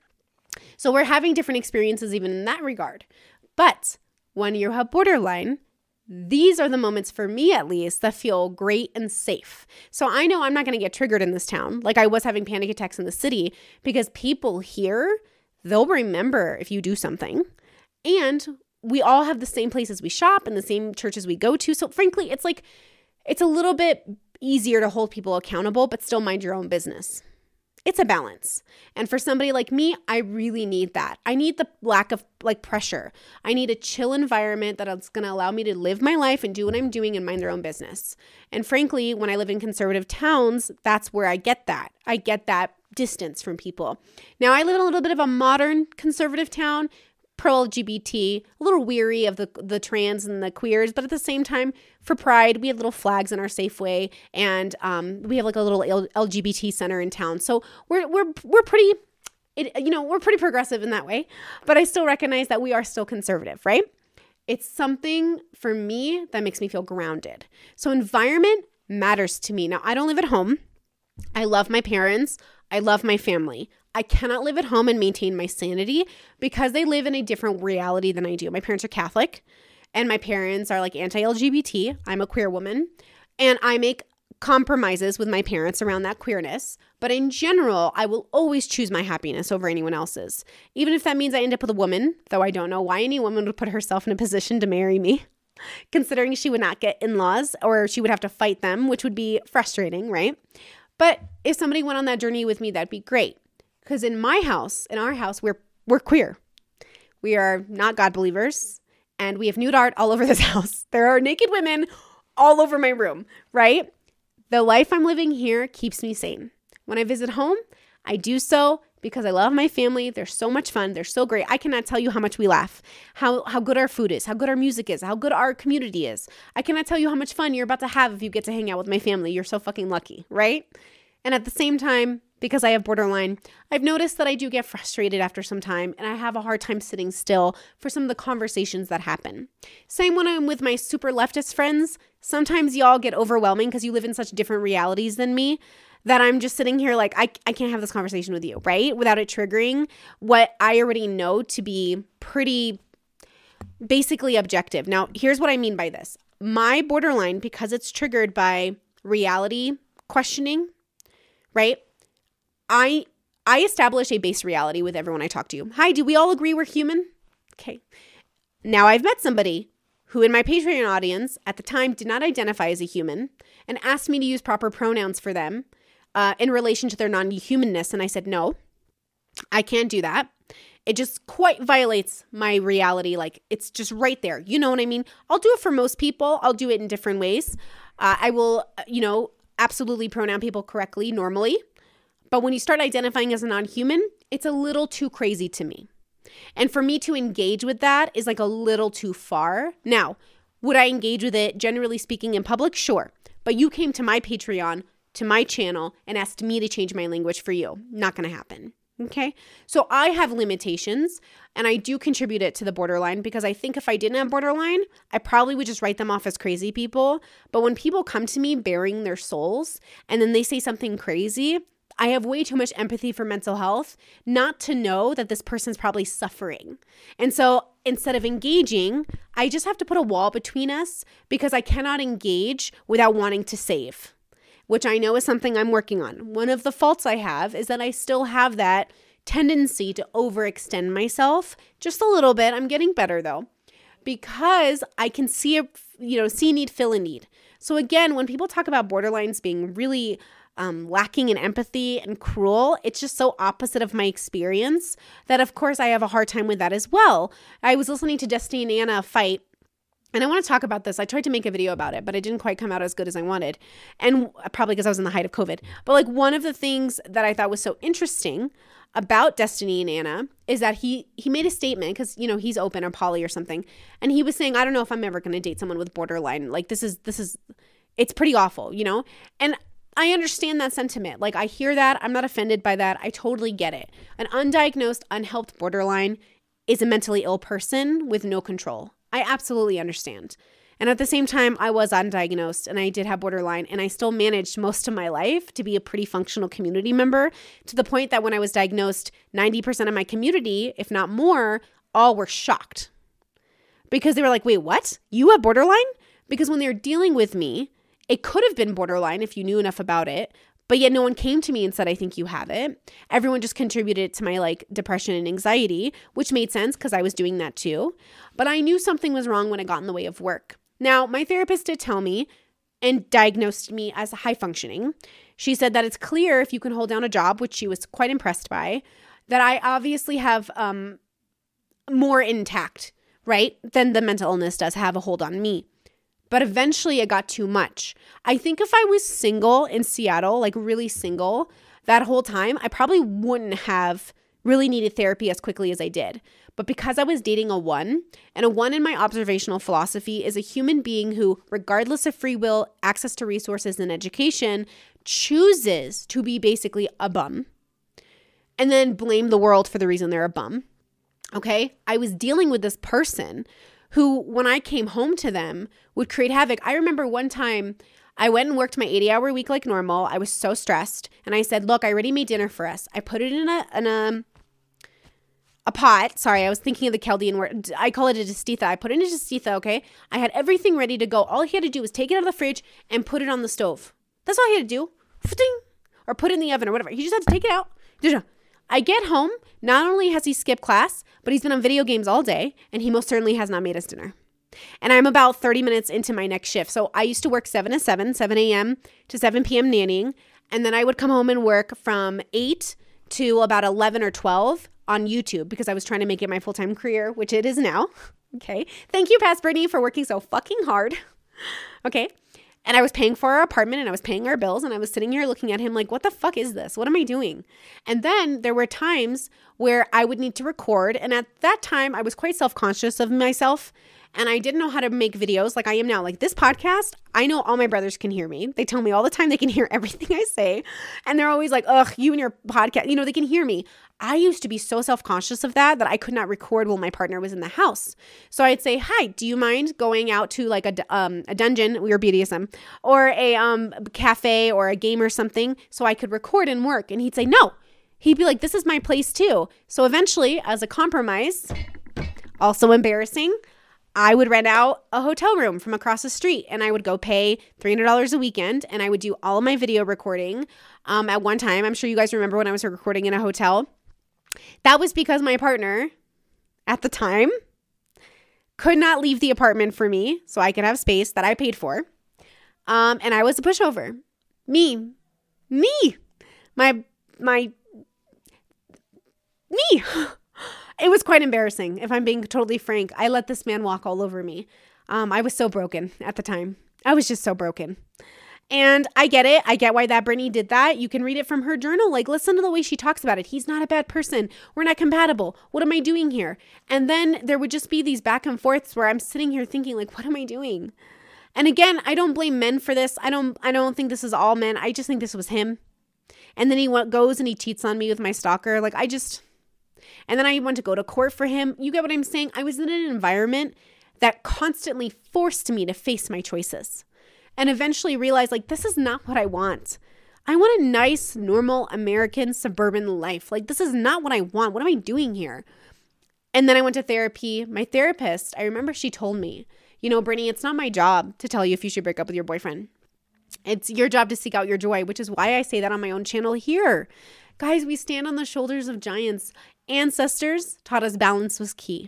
So we're having different experiences even in that regard. But when you have borderline, these are the moments, for me at least, that feel great and safe. So I know I'm not going to get triggered in this town like I was having panic attacks in the city, because people here, they'll remember if you do something. And we all have the same places we shop and the same churches we go to. So frankly, it's like, it's a little bit easier to hold people accountable, but still mind your own business. It's a balance. And for somebody like me, I really need that. I need the lack of pressure. I need a chill environment that's going to allow me to live my life and do what I'm doing and mind their own business. And frankly, when I live in conservative towns, that's where I get that. I get that distance from people. Now, I live in a little bit of a modern conservative town, pro-LGBT, a little weary of the trans and the queers, but at the same time, for Pride, we have little flags in our Safeway, and we have like a little LGBT center in town. So we're pretty, we're pretty progressive in that way. But I still recognize that we are still conservative, right? It's something for me that makes me feel grounded. So environment matters to me. Now, I don't live at home. I love my parents. I love my family. I cannot live at home and maintain my sanity because they live in a different reality than I do. My parents are Catholic, and my parents are like anti-LGBT. I'm a queer woman, and I make compromises with my parents around that queerness. But in general, I will always choose my happiness over anyone else's, even if that means I end up with a woman, though I don't know why any woman would put herself in a position to marry me, considering she would not get in-laws or she would have to fight them, which would be frustrating, right? But if somebody went on that journey with me, that'd be great. Because in our house, we're queer. We are not God believers, and we have nude art all over this house. There are naked women all over my room, right? The life I'm living here keeps me sane. When I visit home, I do so because I love my family. They're so much fun. They're so great. I cannot tell you how much we laugh, how good our food is, how good our music is, how good our community is. I cannot tell you how much fun you're about to have if you get to hang out with my family. You're so fucking lucky, right? And at the same time, because I have borderline, I've noticed that I do get frustrated after some time, and I have a hard time sitting still for some of the conversations that happen. Same when I'm with my super leftist friends. Sometimes y'all get overwhelming because you live in such different realities than me that I'm just sitting here like, I can't have this conversation with you, right? Without it triggering what I already know to be pretty basically objective. Now, here's what I mean by this. My borderline, because it's triggered by reality questioning, right? I establish a base reality with everyone I talk to. Hi, do we all agree we're human? Okay. Now I've met somebody who in my Patreon audience at the time did not identify as a human and asked me to use proper pronouns for them in relation to their non-humanness. And I said, no, I can't do that. It just quite violates my reality. Like, it's just right there. You know what I mean? I'll do it for most people. I'll do it in different ways. I will, absolutely pronoun people correctly normally. But when you start identifying as a non-human, it's a little too crazy to me. And for me to engage with that is like a little too far. Now, would I engage with it, generally speaking, in public? Sure. But you came to my Patreon, to my channel, and asked me to change my language for you. Not going to happen. Okay? So I have limitations, and I do contribute it to the borderline because I think if I didn't have borderline, I probably would just write them off as crazy people. But when people come to me bearing their souls, and then they say something crazy, I have way too much empathy for mental health not to know that this person's probably suffering. And so instead of engaging, I just have to put a wall between us because I cannot engage without wanting to save, which I know is something I'm working on. One of the faults I have is that I still have that tendency to overextend myself just a little bit. I'm getting better though, because I can see need, fill a need. So again, when people talk about borderlines being really lacking in empathy and cruel, it's just so opposite of my experience that of course I have a hard time with that as well. I was listening to Destiny and Anna fight, and I want to talk about this. I tried to make a video about it, but it didn't quite come out as good as I wanted. And probably because I was in the height of COVID. But like one of the things that I thought was so interesting about Destiny and Anna is that he made a statement because, he's open or poly or something. And he was saying, I don't know if I'm ever going to date someone with borderline. Like it's pretty awful, And I understand that sentiment. Like I hear that. I'm not offended by that. I totally get it. An undiagnosed, unhelped borderline is a mentally ill person with no control. I absolutely understand. And at the same time, I was undiagnosed and I did have borderline, and I still managed most of my life to be a pretty functional community member, to the point that when I was diagnosed, 90% of my community, if not more, all were shocked because they were like, wait, what? You have borderline? Because when they were dealing with me, it could have been borderline if you knew enough about it, but yet no one came to me and said, I think you have it. Everyone just contributed to my depression and anxiety, which made sense because I was doing that too. But I knew something was wrong when it got in the way of work. Now, my therapist did tell me and diagnosed me as high functioning. She said that it's clear if you can hold down a job, which she was quite impressed by, that I obviously have more intact, right, than the mental illness does have a hold on me. But eventually it got too much. I think if I was single in Seattle, really single, that whole time, I probably wouldn't have really needed therapy as quickly as I did. But because I was dating a one, and a one in my observational philosophy is a human being who, regardless of free will, access to resources, and education, chooses to be basically a bum and then blame the world for the reason they're a bum. Okay? I was dealing with this person who, when I came home to them, would create havoc. I remember one time I went and worked my 80-hour week like normal. I was so stressed. And I said, look, I already made dinner for us. I put it in a pot. Sorry, I was thinking of the Chaldean word. I call it a distitha. I put it in a distitha, okay? I had everything ready to go. All he had to do was take it out of the fridge and put it on the stove. That's all he had to do. Or put it in the oven or whatever. He just had to take it out. I get home, not only has he skipped class, but he's been on video games all day, and he most certainly has not made us dinner. And I'm about 30 minutes into my next shift. So I used to work 7 to 7 a.m. to 7 p.m. nannying, and then I would come home and work from 8 to about 11 or 12 on YouTube because I was trying to make it my full-time career, which it is now. Okay. Thank you, past Brittany, for working so fucking hard. Okay. And I was paying for our apartment and I was paying our bills, and I was sitting here looking at him like, what the fuck is this? What am I doing? And then there were times where I would need to record. And at that time, I was quite self-conscious of myself. And I didn't know how to make videos like I am now. Like this podcast, I know all my brothers can hear me. They tell me all the time they can hear everything I say. And they're always like, ugh, you and your podcast, they can hear me. I used to be so self-conscious of that I could not record while my partner was in the house. So I'd say, hi, do you mind going out to like a dungeon, we were BDSM, or a cafe or a game or something so I could record and work? And he'd say, no. He'd be like, this is my place too. So eventually, as a compromise, also embarrassing, I would rent out a hotel room from across the street, and I would go pay $300 a weekend, and I would do all of my video recording. At one time, I'm sure you guys remember when I was recording in a hotel. That was because my partner at the time could not leave the apartment for me so I could have space that I paid for. And I was a pushover. Me. It was quite embarrassing, if I'm being totally frank. I let this man walk all over me. I was so broken at the time. I was just so broken. And I get it. I get why that Brittany did that. You can read it from her journal. Like, listen to the way she talks about it. He's not a bad person. We're not compatible. What am I doing here? And then there would just be these back and forths where I'm sitting here thinking, like, what am I doing? And again, I don't blame men for this. I don't think this is all men. I just think this was him. And then he goes and he cheats on me with my stalker. Like, and then I went to go to court for him. You get what I'm saying? I was in an environment that constantly forced me to face my choices. And eventually realized, like, this is not what I want. I want a nice, normal, American, suburban life. Like, this is not what I want. What am I doing here? And then I went to therapy. My therapist, I remember she told me, Brittany, it's not my job to tell you if you should break up with your boyfriend. It's your job to seek out your joy, which is why I say that on my own channel here. Guys, we stand on the shoulders of giants. Ancestors taught us balance was key.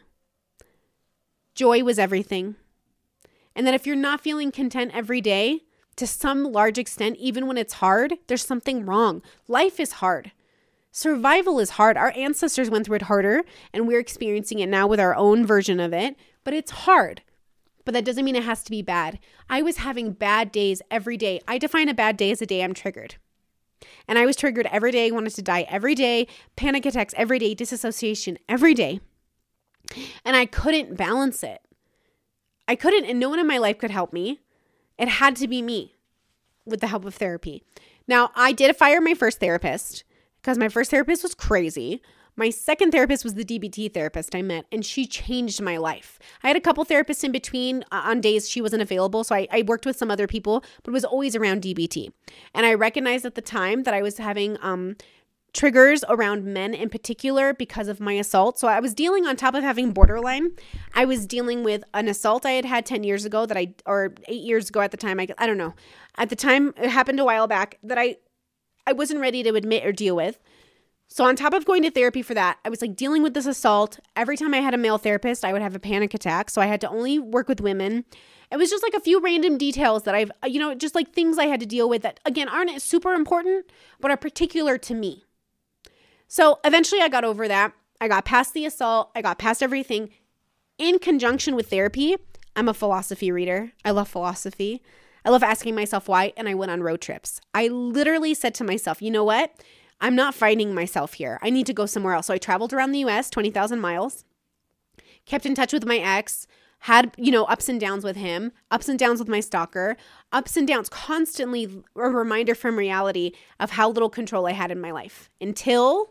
Joy was everything. And that if you're not feeling content every day, to some large extent, even when it's hard, there's something wrong. Life is hard. Survival is hard. Our ancestors went through it harder, and we're experiencing it now with our own version of it, but it's hard. But that doesn't mean it has to be bad. I was having bad days every day. I define a bad day as a day I'm triggered. And I was triggered every day, wanted to die every day, panic attacks every day, disassociation every day. And I couldn't balance it. I couldn't, and no one in my life could help me. It had to be me with the help of therapy. Now, I did fire my first therapist because my first therapist was crazy. My second therapist was the DBT therapist I met, and she changed my life. I had a couple therapists in between on days she wasn't available, so I worked with some other people, but it was always around DBT. And I recognized at the time that I was having triggers around men in particular because of my assault. So I was dealing, on top of having borderline, I was dealing with an assault I had 10 years ago or 8 years ago at the time. I don't know. At the time, it happened a while back that I wasn't ready to admit or deal with. So on top of going to therapy for that, I was like dealing with this assault. Every time I had a male therapist, I would have a panic attack. So I had to only work with women. It was just like a few random details that just like things I had to deal with that, again, aren't super important, but are particular to me. So eventually I got over that. I got past the assault. I got past everything. In conjunction with therapy, I'm a philosophy reader. I love philosophy. I love asking myself why, and I went on road trips. I literally said to myself, you know what? I'm not finding myself here. I need to go somewhere else. So I traveled around the US, 20,000 miles, kept in touch with my ex, had, ups and downs with him, ups and downs with my stalker, ups and downs, constantly a reminder from reality of how little control I had in my life until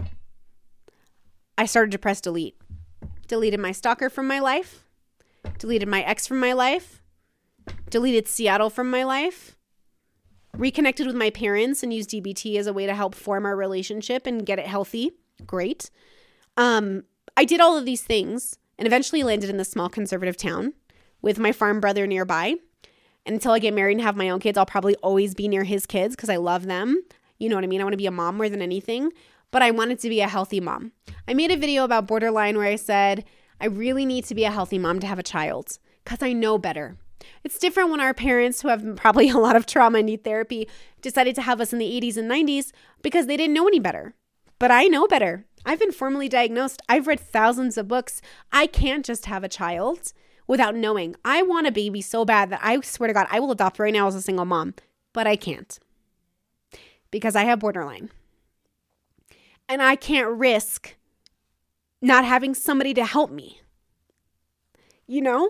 I started to press delete. Deleted my stalker from my life, deleted my ex from my life, deleted Seattle from my life, reconnected with my parents and used DBT as a way to help form our relationship and get it healthy. Great. I did all of these things and eventually landed in this small conservative town with my farm brother nearby. And until I get married and have my own kids, I'll probably always be near his kids because I love them. You know what I mean? I want to be a mom more than anything, but I wanted to be a healthy mom. I made a video about borderline where I said, I really need to be a healthy mom to have a child because I know better. It's different when our parents, who have probably a lot of trauma and need therapy, decided to have us in the 80s and 90s because they didn't know any better. But I know better. I've been formally diagnosed. I've read thousands of books. I can't just have a child without knowing. I want a baby so bad that I swear to God, I will adopt right now as a single mom. But I can't because I have borderline. And I can't risk not having somebody to help me. You know?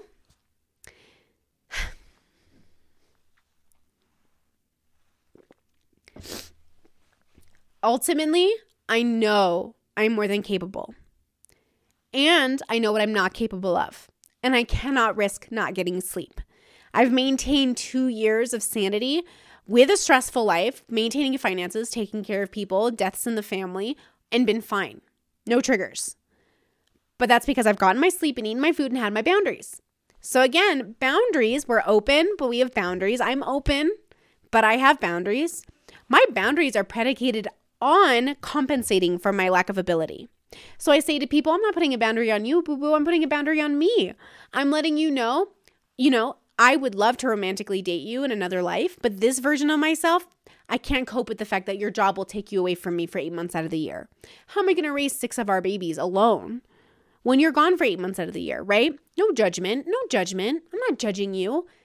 Ultimately, I know I'm more than capable. And I know what I'm not capable of. And I cannot risk not getting sleep. I've maintained 2 years of sanity with a stressful life, maintaining finances, taking care of people, deaths in the family, and been fine. No triggers. But that's because I've gotten my sleep and eaten my food and had my boundaries. So again, boundaries, we're open, but we have boundaries. I'm open, but I have boundaries. My boundaries are predicated on compensating for my lack of ability. So I say to people, I'm not putting a boundary on you, boo-boo. I'm putting a boundary on me. I'm letting you know, I would love to romantically date you in another life, but this version of myself, I can't cope with the fact that your job will take you away from me for 8 months out of the year. How am I going to raise 6 of our babies alone when you're gone for 8 months out of the year, right? No judgment. I'm not judging you.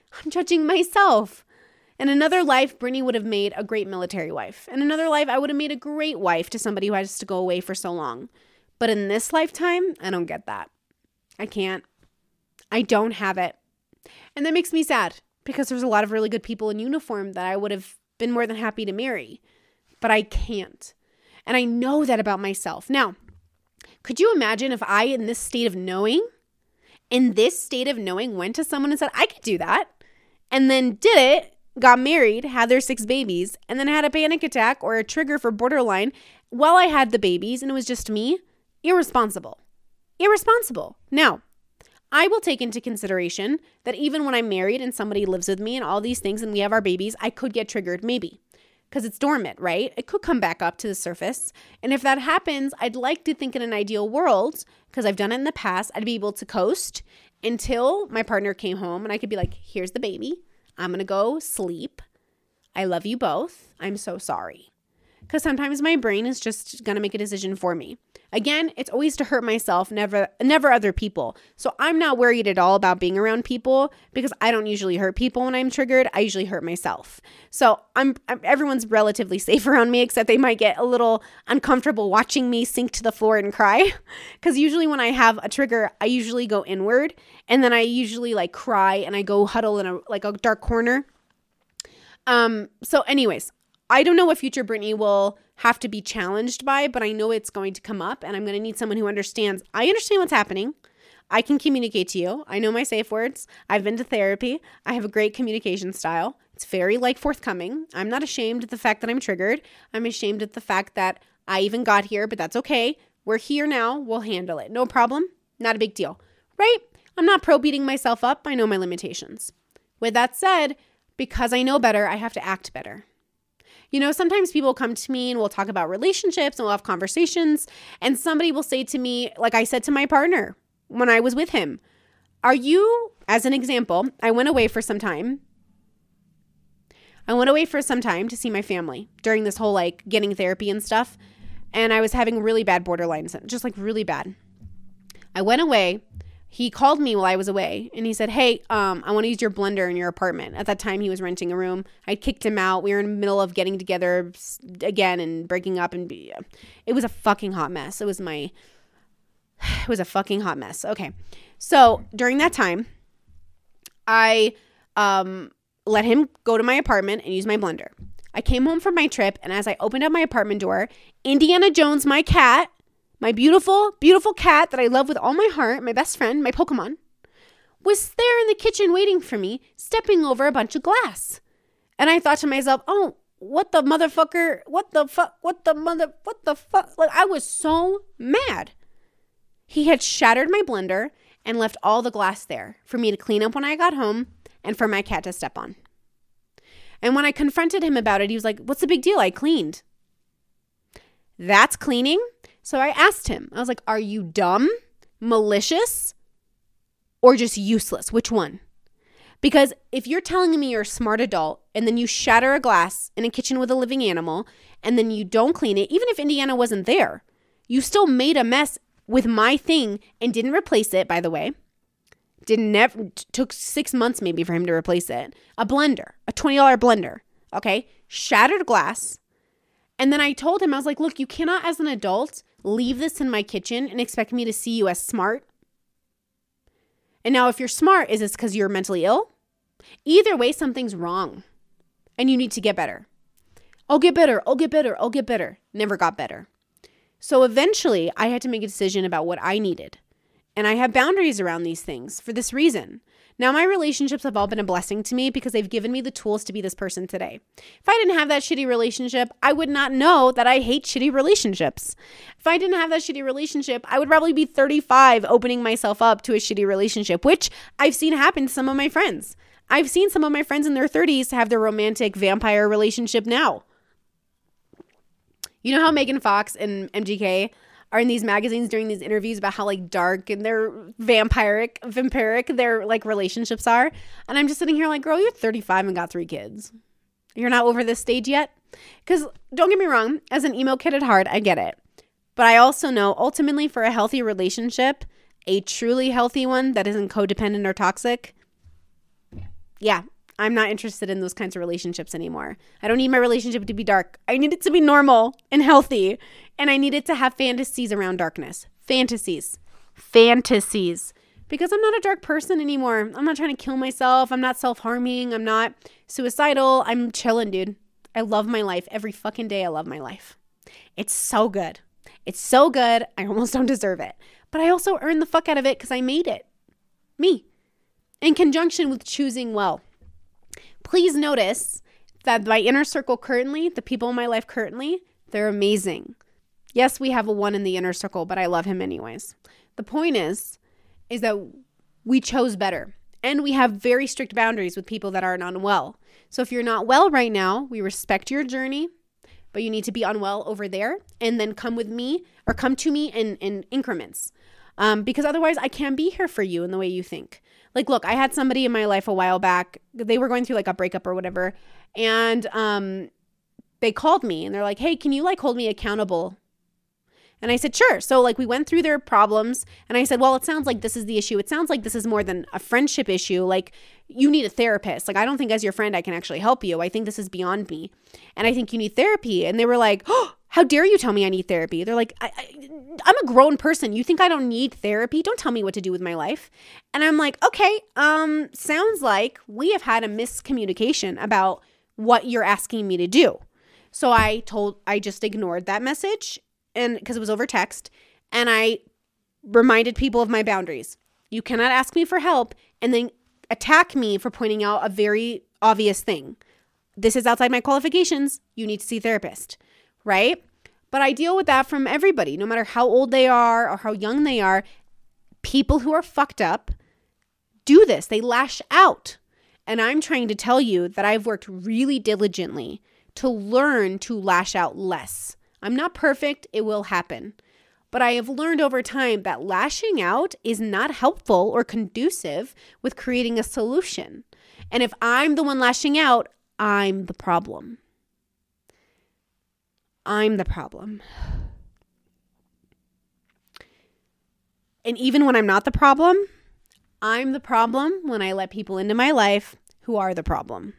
I'm judging myself. In another life, Brittany would have made a great military wife. In another life, I would have made a great wife to somebody who has to go away for so long. But in this lifetime, I don't get that. I can't. I don't have it. And that makes me sad because there's a lot of really good people in uniform that I would have been more than happy to marry. But I can't. And I know that about myself. Now, could you imagine if I, in this state of knowing, went to someone and said, I could do that, and then did it, got married, had their 6 babies, and then had a panic attack or a trigger for borderline while I had the babies and it was just me? Irresponsible. Now, I will take into consideration that even when I'm married and somebody lives with me and all these things and we have our babies, I could get triggered maybe because it's dormant, right? It could come back up to the surface. And if that happens, I'd like to think in an ideal world, because I've done it in the past, I'd be able to coast until my partner came home and I could be like, here's the baby. I'm going to go sleep. I love you both. I'm so sorry. Because sometimes my brain is just going to make a decision for me. Again, it's always to hurt myself, never other people. So I'm not worried at all about being around people because I don't usually hurt people when I'm triggered. I usually hurt myself. So everyone's relatively safe around me, except they might get a little uncomfortable watching me sink to the floor and cry. Because usually when I have a trigger, I usually go inward and then I usually like cry and I go huddle in a dark corner. So anyways, I don't know what future Brittany will have to be challenged by, but I know it's going to come up and I'm going to need someone who understands. I understand what's happening. I can communicate to you. I know my safe words. I've been to therapy. I have a great communication style. It's very forthcoming. I'm not ashamed of the fact that I'm triggered. I'm ashamed of the fact that I even got here, but that's okay. We're here now. We'll handle it. No problem. Not a big deal, right? I'm not pro beating myself up. I know my limitations. With that said, because I know better, I have to act better. You know, sometimes people come to me and we'll talk about relationships and we'll have conversations and somebody will say to me, like I said to my partner when I was with him, as an example, I went away for some time to see my family during this whole getting therapy and stuff. And I was having really bad borderline, just really bad. I went away. He called me while I was away and he said, hey, I want to use your blender in your apartment. At that time, he was renting a room. I kicked him out. We were in the middle of getting together again and breaking up. It was a fucking hot mess. It was a fucking hot mess. Okay. So during that time, I let him go to my apartment and use my blender. I came home from my trip and as I opened up my apartment door, Indiana Jones, my cat, my beautiful, beautiful cat that I love with all my heart, my best friend, my Pokemon, was there in the kitchen waiting for me, stepping over a bunch of glass. And I thought to myself, oh, what the motherfucker, what the fuck? I was so mad. He had shattered my blender and left all the glass there for me to clean up when I got home and for my cat to step on. And when I confronted him about it, he was like, what's the big deal? I cleaned. That's cleaning? So I asked him, I was like, are you dumb, malicious, or just useless? Which one? Because if you're telling me you're a smart adult and then you shatter a glass in a kitchen with a living animal and then you don't clean it, even if Indiana wasn't there, you still made a mess with my thing and didn't replace it, by the way. Took 6 months maybe for him to replace it. A blender, a $20 blender, okay? Shattered glass. And then I told him, I was like, look, you cannot as an adult leave this in my kitchen and expect me to see you as smart. And now if you're smart, is this because you're mentally ill? Either way, something's wrong and you need to get better. I'll get better. Never got better. So eventually I had to make a decision about what I needed. And I have boundaries around these things for this reason. Now, my relationships have all been a blessing to me because they've given me the tools to be this person today. If I didn't have that shitty relationship, I would not know that I hate shitty relationships. If I didn't have that shitty relationship, I would probably be 35 opening myself up to a shitty relationship, which I've seen happen to some of my friends. I've seen some of my friends in their 30s have their romantic vampire relationship now. You know how Megan Fox and MGK are in these magazines during these interviews about how dark and they're vampiric their relationships are. And I'm just sitting here girl, you're 35 and got 3 kids. You're not over this stage yet? Because don't get me wrong, as an emo kid at heart, I get it. But I also know ultimately for a healthy relationship, a truly healthy one that isn't codependent or toxic, Yeah, I'm not interested in those kinds of relationships anymore. I don't need my relationship to be dark. I need it to be normal and healthy. And I need it to have fantasies around darkness. Fantasies. Because I'm not a dark person anymore. I'm not trying to kill myself. I'm not self-harming. I'm not suicidal. I'm chilling, dude. I love my life. Every fucking day I love my life. It's so good. It's so good. I almost don't deserve it. But I also earned the fuck out of it because I made it. Me. In conjunction with choosing well. Please notice that my inner circle currently, the people in my life currently, they're amazing. Yes, we have a 1 in the inner circle, but I love him anyways. The point is that we chose better. And we have very strict boundaries with people that aren't unwell. So if you're not well right now, we respect your journey, but you need to be unwell over there and then come with me or come to me in increments. Because otherwise I can't be here for you in the way you think. Like, look, I had somebody in my life a while back. They were going through like a breakup or whatever. And they called me and they're like, hey, can you like hold me accountable? And I said, sure. So like we went through their problems and I said, well, it sounds like this is the issue. It sounds like this is more than a friendship issue. Like you need a therapist. Like I don't think as your friend I can actually help you. I think this is beyond me. And I think you need therapy. And they were like, oh, how dare you tell me I need therapy? They're like, I'm a grown person. You think I don't need therapy? Don't tell me what to do with my life. And I'm like, okay, sounds like we have had a miscommunication about what you're asking me to do. So I just ignored that message. And because it was over text, and I reminded people of my boundaries. You cannot ask me for help and then attack me for pointing out a very obvious thing. This is outside my qualifications. You need to see a therapist, right? But I deal with that from everybody, no matter how old they are or how young they are. People who are fucked up do this. They lash out. And I'm trying to tell you that I've worked really diligently to learn to lash out less. I'm not perfect. It will happen. But I have learned over time that lashing out is not helpful or conducive with creating a solution. And if I'm the one lashing out, I'm the problem. I'm the problem. And even when I'm not the problem, I'm the problem when I let people into my life who are the problem.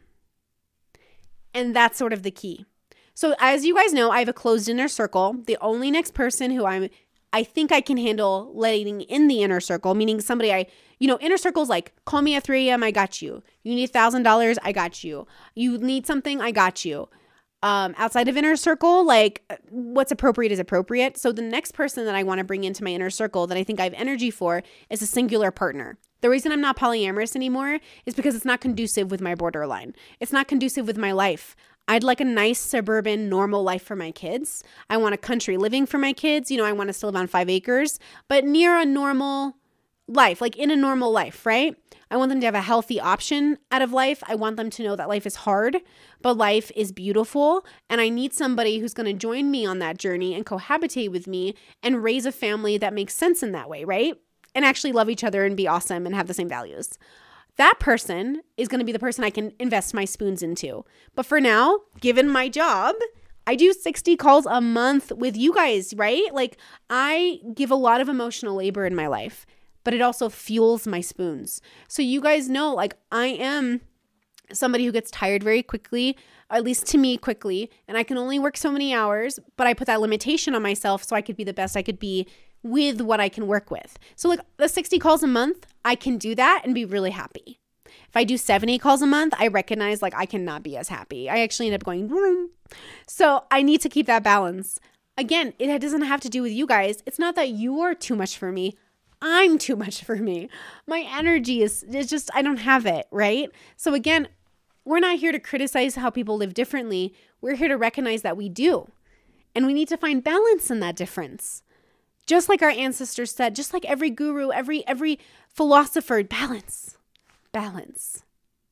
And that's sort of the key. So as you guys know, I have a closed inner circle. The only next person who I think I can handle letting in the inner circle, meaning somebody inner circle's like, call me at 3 a.m., I got you. You need $1,000, I got you. You need something, I got you. Outside of inner circle, like what's appropriate is appropriate. So the next person that I want to bring into my inner circle that I think I have energy for is a singular partner. The reason I'm not polyamorous anymore is because it's not conducive with my borderline. It's not conducive with my life. I'd like a nice suburban normal life for my kids. I want a country living for my kids. I want to still live on 5 acres, but near a normal life, like in a normal life, right? I want them to have a healthy option out of life. I want them to know that life is hard, but life is beautiful. And I need somebody who's going to join me on that journey and cohabitate with me and raise a family that makes sense in that way, right? And actually love each other and be awesome and have the same values. That person is going to be the person I can invest my spoons into. But for now, given my job, I do 60 calls a month with you guys, right? Like I give a lot of emotional labor in my life, but it also fuels my spoons. So you guys know, like I am somebody who gets tired very quickly, or at least to me quickly, and I can only work so many hours, but I put that limitation on myself so I could be the best I could be with what I can work with. So like the 60 calls a month, I can do that and be really happy. If I do 70 calls a month, I recognize like I cannot be as happy. I actually end up going, vroom. So I need to keep that balance. Again, it doesn't have to do with you guys. It's not that you are too much for me. I'm too much for me. My energy is just, I don't have it, right? So again, we're not here to criticize how people live differently. We're here to recognize that we do. And we need to find balance in that difference. Just like our ancestors said, just like every guru, every philosopher, balance. Balance.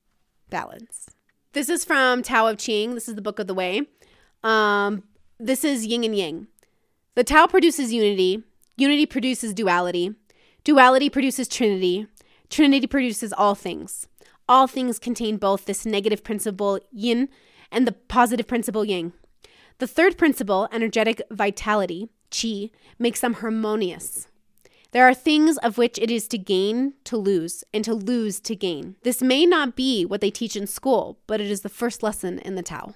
Balance. This is from Tao of Ching. This is the Book of the Way. This is yin and yang. The Tao produces unity. Unity produces duality. Duality produces trinity. Trinity produces all things. All things contain both this negative principle yin and the positive principle yang. The third principle, energetic vitality, qi, makes them harmonious. There are things of which it is to gain to lose, and to lose to gain. This may not be what they teach in school, but it is the first lesson in the Tao.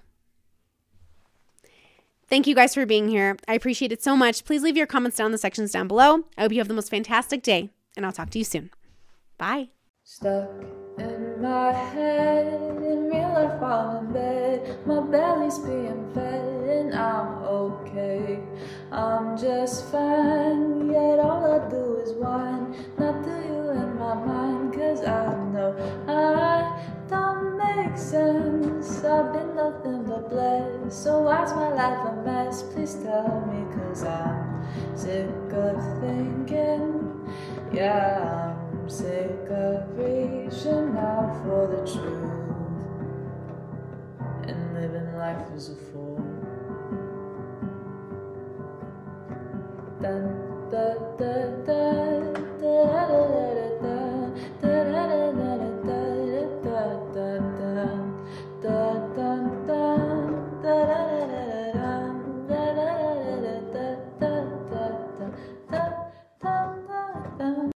Thank you guys for being here. I appreciate it so much. Please leave your comments down in the sections down below. I hope you have the most fantastic day, and I'll talk to you soon. Bye. Stuck in my head, in real life I'm in bed, my belly's being fed and I'm okay, I'm just fine, yet all I do is whine, not to you in my mind, cause I know I don't make sense, I've been nothing but blessed, so why's my life a mess, please tell me, cause I'm sick of thinking, yeah, I'm sick of reaching out for the truth and living life as a fool. Dun, dun, dun, dun.